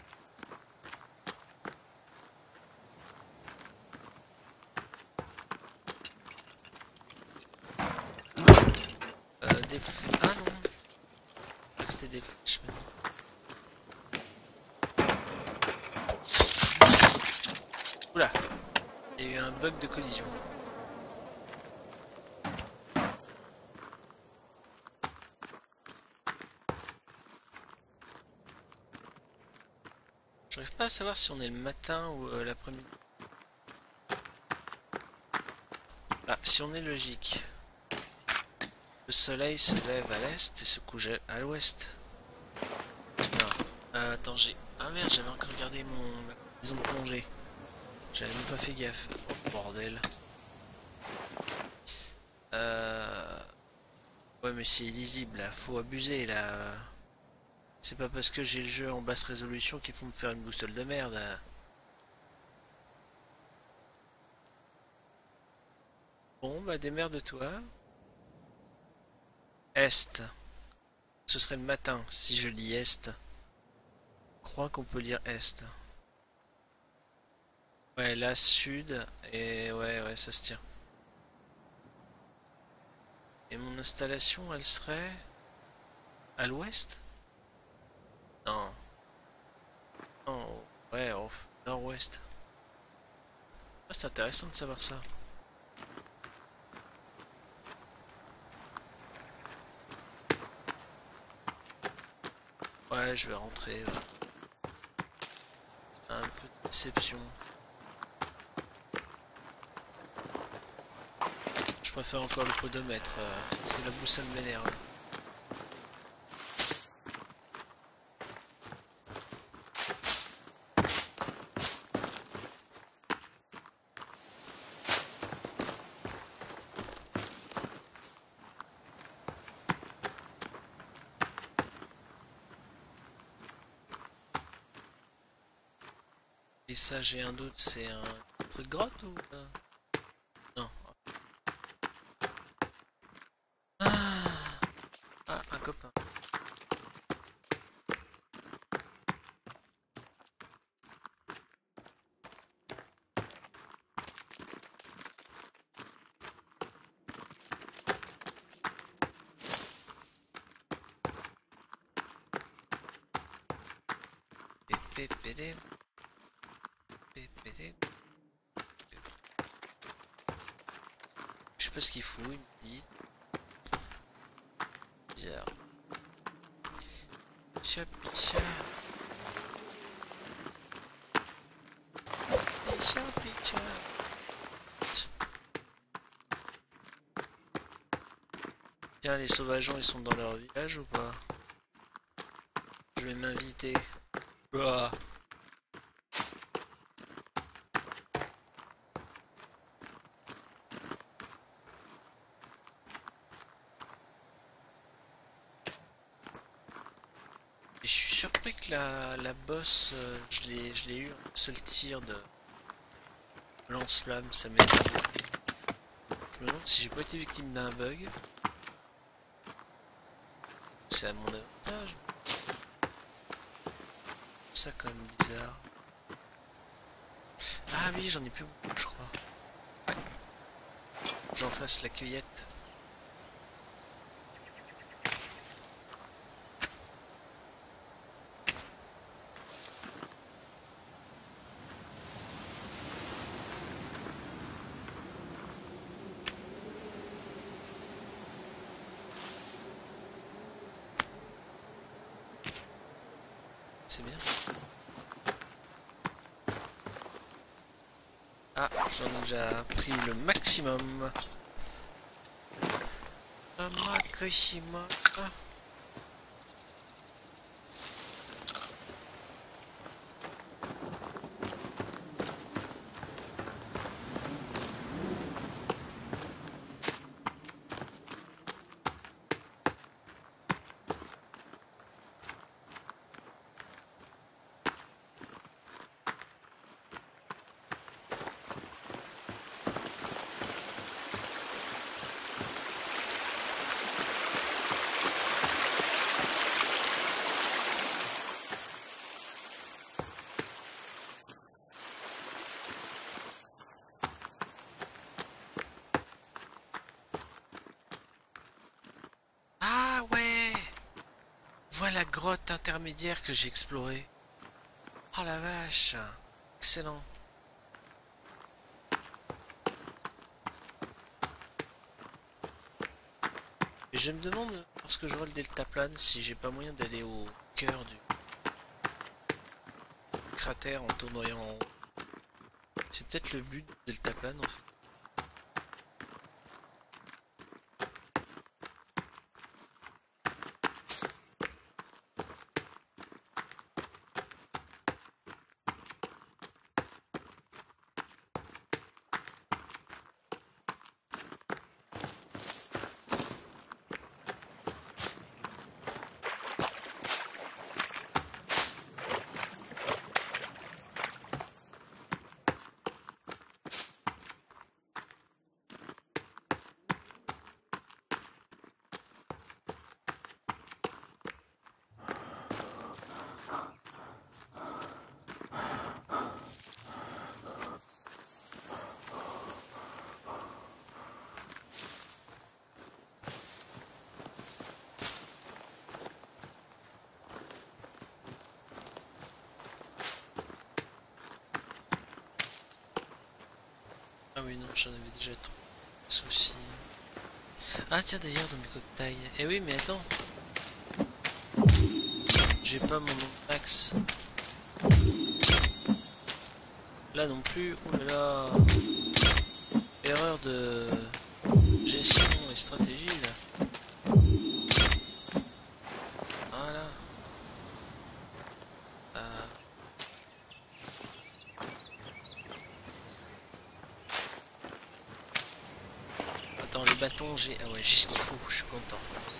euh, des... Ah non, je crois que c'était des flèches maintenant. Oula, il y a eu un bug de collision. J'arrive pas à savoir si on est le matin ou euh, l'après-midi. Ah, si on est logique. Le soleil se lève à l'est et se couche à l'ouest. Non. Euh, attends, j'ai... Ah merde, j'avais encore regardé mon... ma maison de plongée. J'avais même pas fait gaffe. Oh, bordel. Euh... Ouais, mais c'est illisible là, faut abuser là. C'est pas parce que j'ai le jeu en basse résolution qu'il faut me faire une boussole de merde. Là. Bon, bah démerde-toi. Est. Ce serait le matin si je lis Est. Je crois qu'on peut lire Est. Ouais, là, Sud. Et ouais, ouais, ça se tient. Et mon installation, elle serait à l'ouest? Non. Non. Ouais, au nord-ouest. Ah, c'est intéressant de savoir ça. Ouais, je vais rentrer. Ouais. Un peu de déception. Je préfère encore le podomètre, euh, parce que la boussole m'énerve. Et ça, j'ai un doute, c'est un truc de grotte ou... euh, non. Ah, ah, un copain. Pépédé. Pépédé. Je sais pas ce qu'il fout, il me dit. Bizarre. Picha, picha. Picha, picha. Tiens, les sauvageons, ils sont dans leur village ou pas? Je vais m'inviter. Ah. Et je suis surpris que la, la bosse, euh, je l'ai je l'ai eu en seul tir de lance-flamme, ça m'est arrivé. Je me demande si j'ai pas été victime d'un bug. C'est à mon avantage. Ça quand même bizarre. Ah oui, j'en ai plus beaucoup, je crois. J'en fasse la cueillette. C'est bien. Ah, j'en ai déjà pris le maximum. Le maximum. Ah. Ah ouais! Voilà la grotte intermédiaire que j'ai explorée. Oh la vache! Excellent. Et je me demande, lorsque je vois le deltaplane, si j'ai pas moyen d'aller au cœur du cratère en tournoyant en haut. C'est peut-être le but du deltaplane en fait. Ah oui, non, j'en avais déjà trop. Souci. Ah tiens, d'ailleurs, dans mes cocktails. Eh oui, mais attends. J'ai pas mon max. Là non plus. Oh là là. Erreur de gestion et stratégie là. Voilà. Euh... Attends, les bâtons, j'ai... Ah ouais, j'ai ce qu'il faut, je suis content.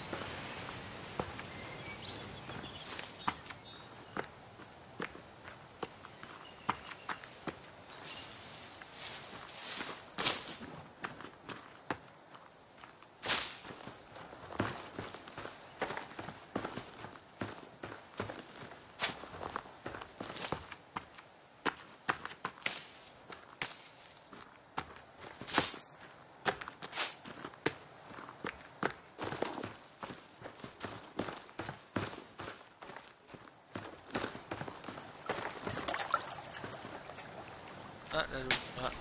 Ah, là, l'eau. Ah.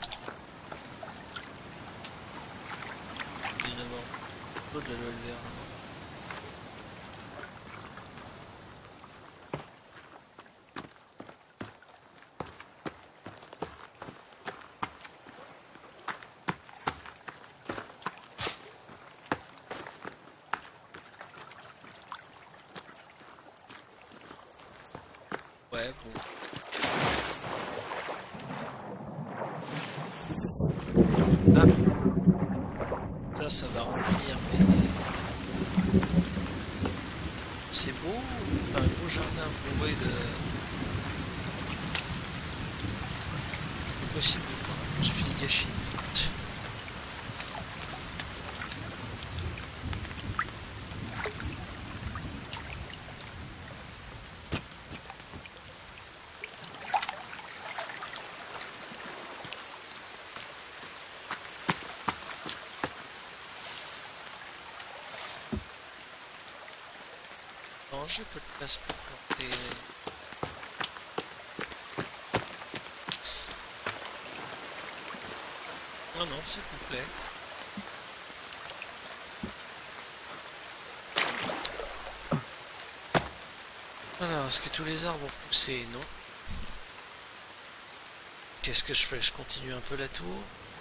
Évidemment. L'eau de la loi vert. Ouais, bon. Ah. Ça, ça va remplir, mais... C'est beau. T'as un beau jardin bourré de... Possible quoi. Je suis gâché. Non, j'ai peu de place pour planter. Non, non, c'est complet. Alors, est-ce que tous les arbres ont poussé? Non. Qu'est-ce que je fais? Je continue un peu la tour.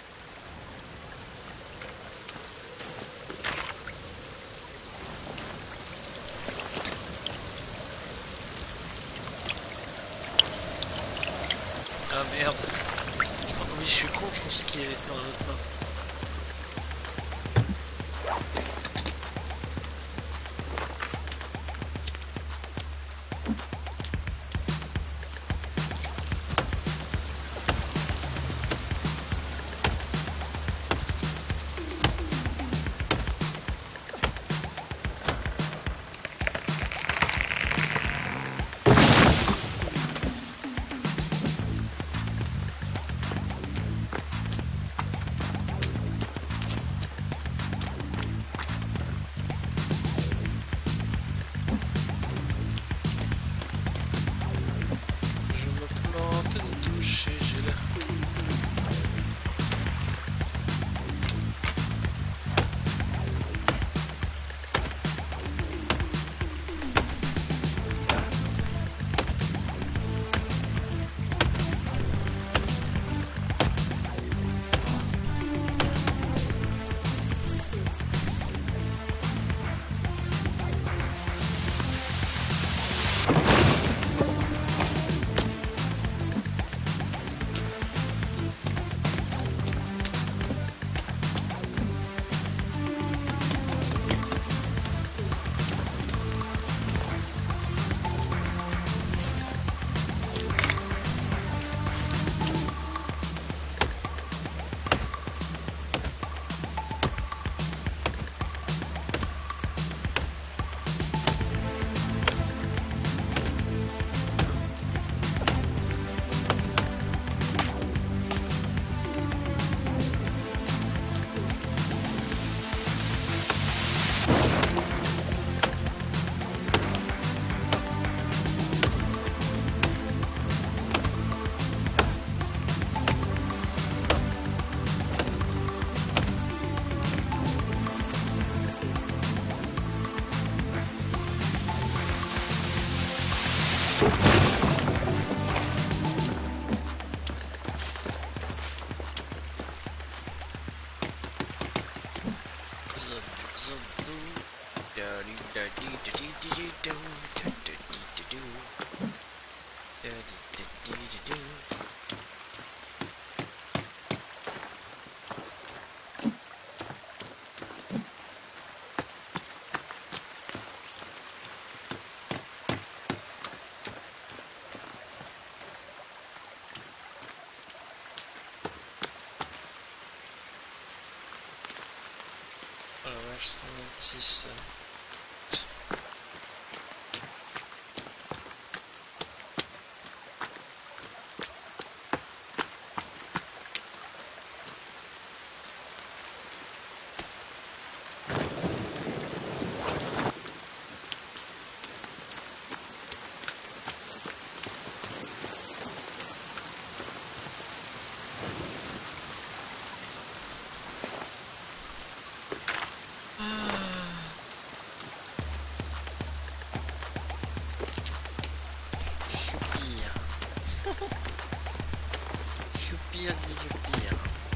Ah merde. Oh, oui, je suis con, je pensais qu'il était dans notre main. Oh la vache, cent vingt-six. Choupir dit choupir.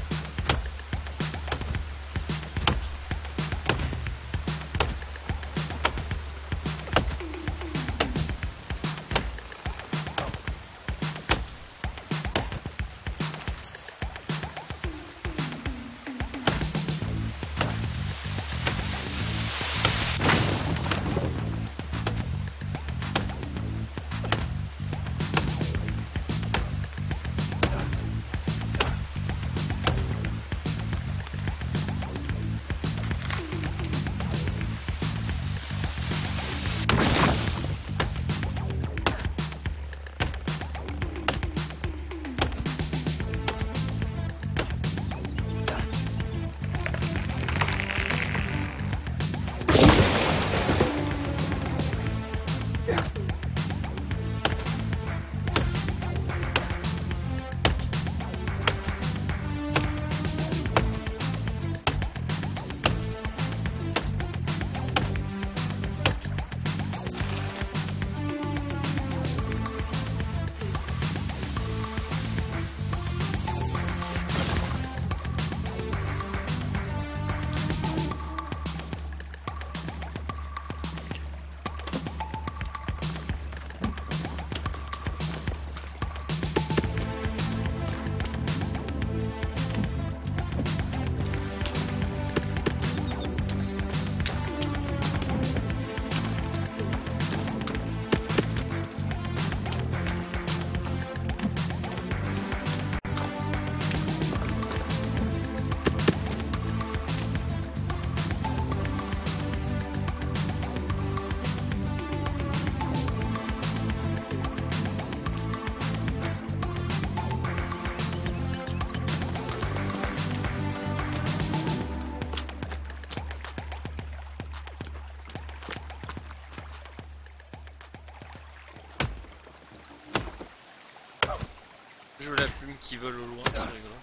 Je veux la plume qui vole au loin, c'est rigolo.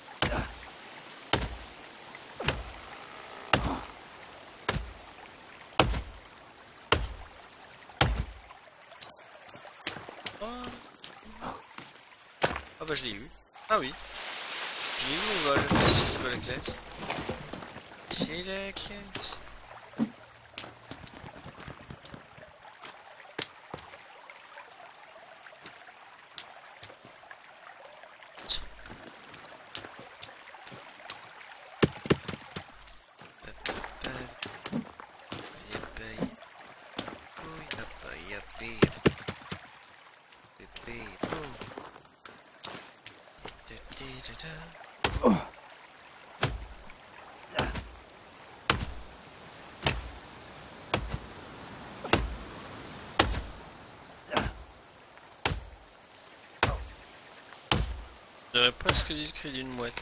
Ah bah je l'ai eu. Ah oui. Je l'ai eu au vol. Si c'est pas la classe. C'est la classe. J'aurais presque dit le cri d'une mouette.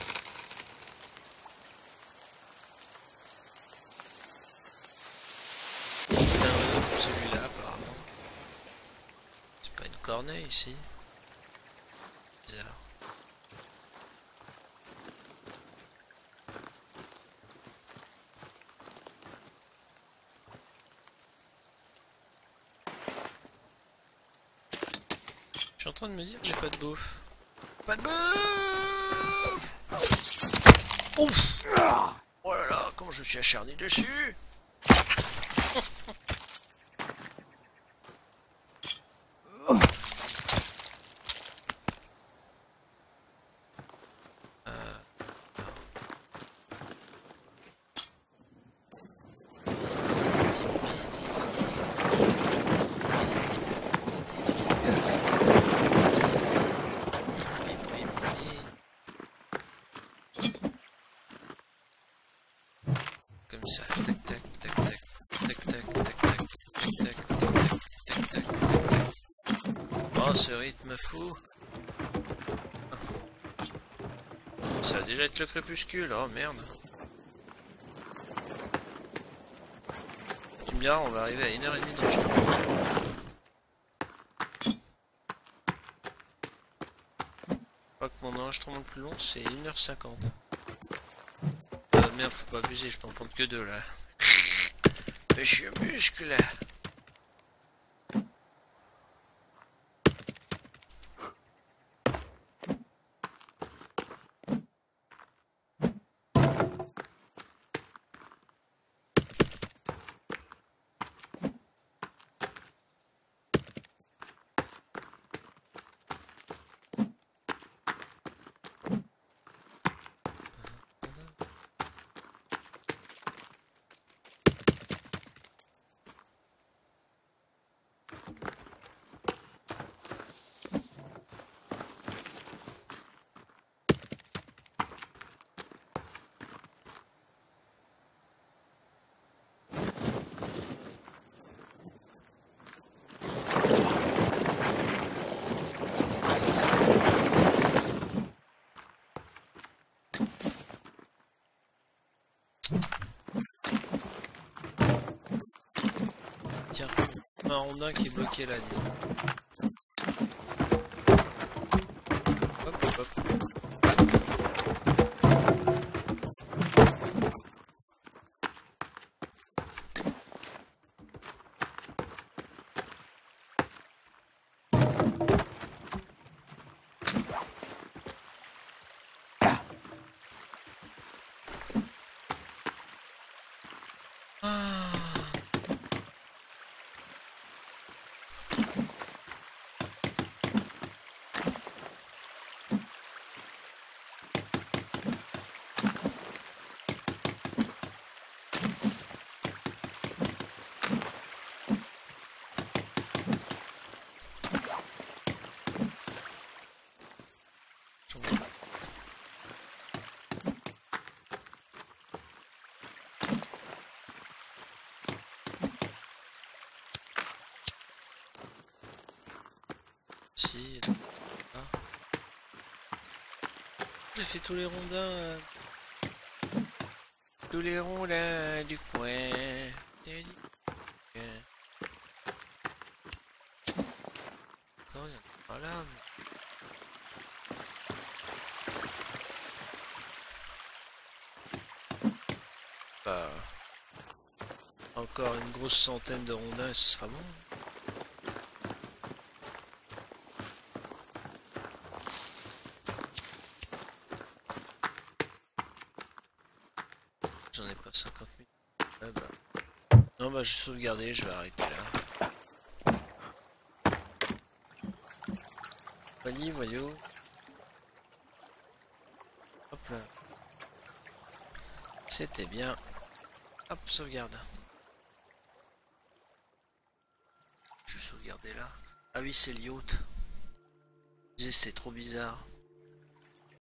C'est un oiseau comme celui-là apparemment. C'est pas une corneille ici. Bizarre. Je suis en train de me dire que j'ai pas de bouffe. Pas de bouffe. Ouf. Oh là là, comment je suis acharné dessus. Comme ça, tac tac tac tac tac tac tac tac tac tac tac tac tac. Oh, ce rythme fou. Ça va déjà être le crépuscule, oh merde. Tu me diras, on va arriver à une heure trente d'enregistrement. Je crois que mon enregistrement le plus long c'est une heure cinquante. Euh, merde, faut pas abuser, je peux en prendre que deux là. Monsieur muscle. Tiens, un rondin qui est bloqué là, dis. Hop, hop, hop. Si, ah. J'ai fait tous les rondins, euh, tous les ronds là du coin. Encore il y en a pas là, mais... Bah, encore une grosse centaine de rondins et ce sera bon. J'en ai pas cinquante mille. Ah bah. Non bah je vais sauvegarder, je vais arrêter là. Voyez, voyou. Hop là. C'était bien. Hop, sauvegarde. Je vais sauvegarder là. Ah oui, c'est le yacht. C'est trop bizarre.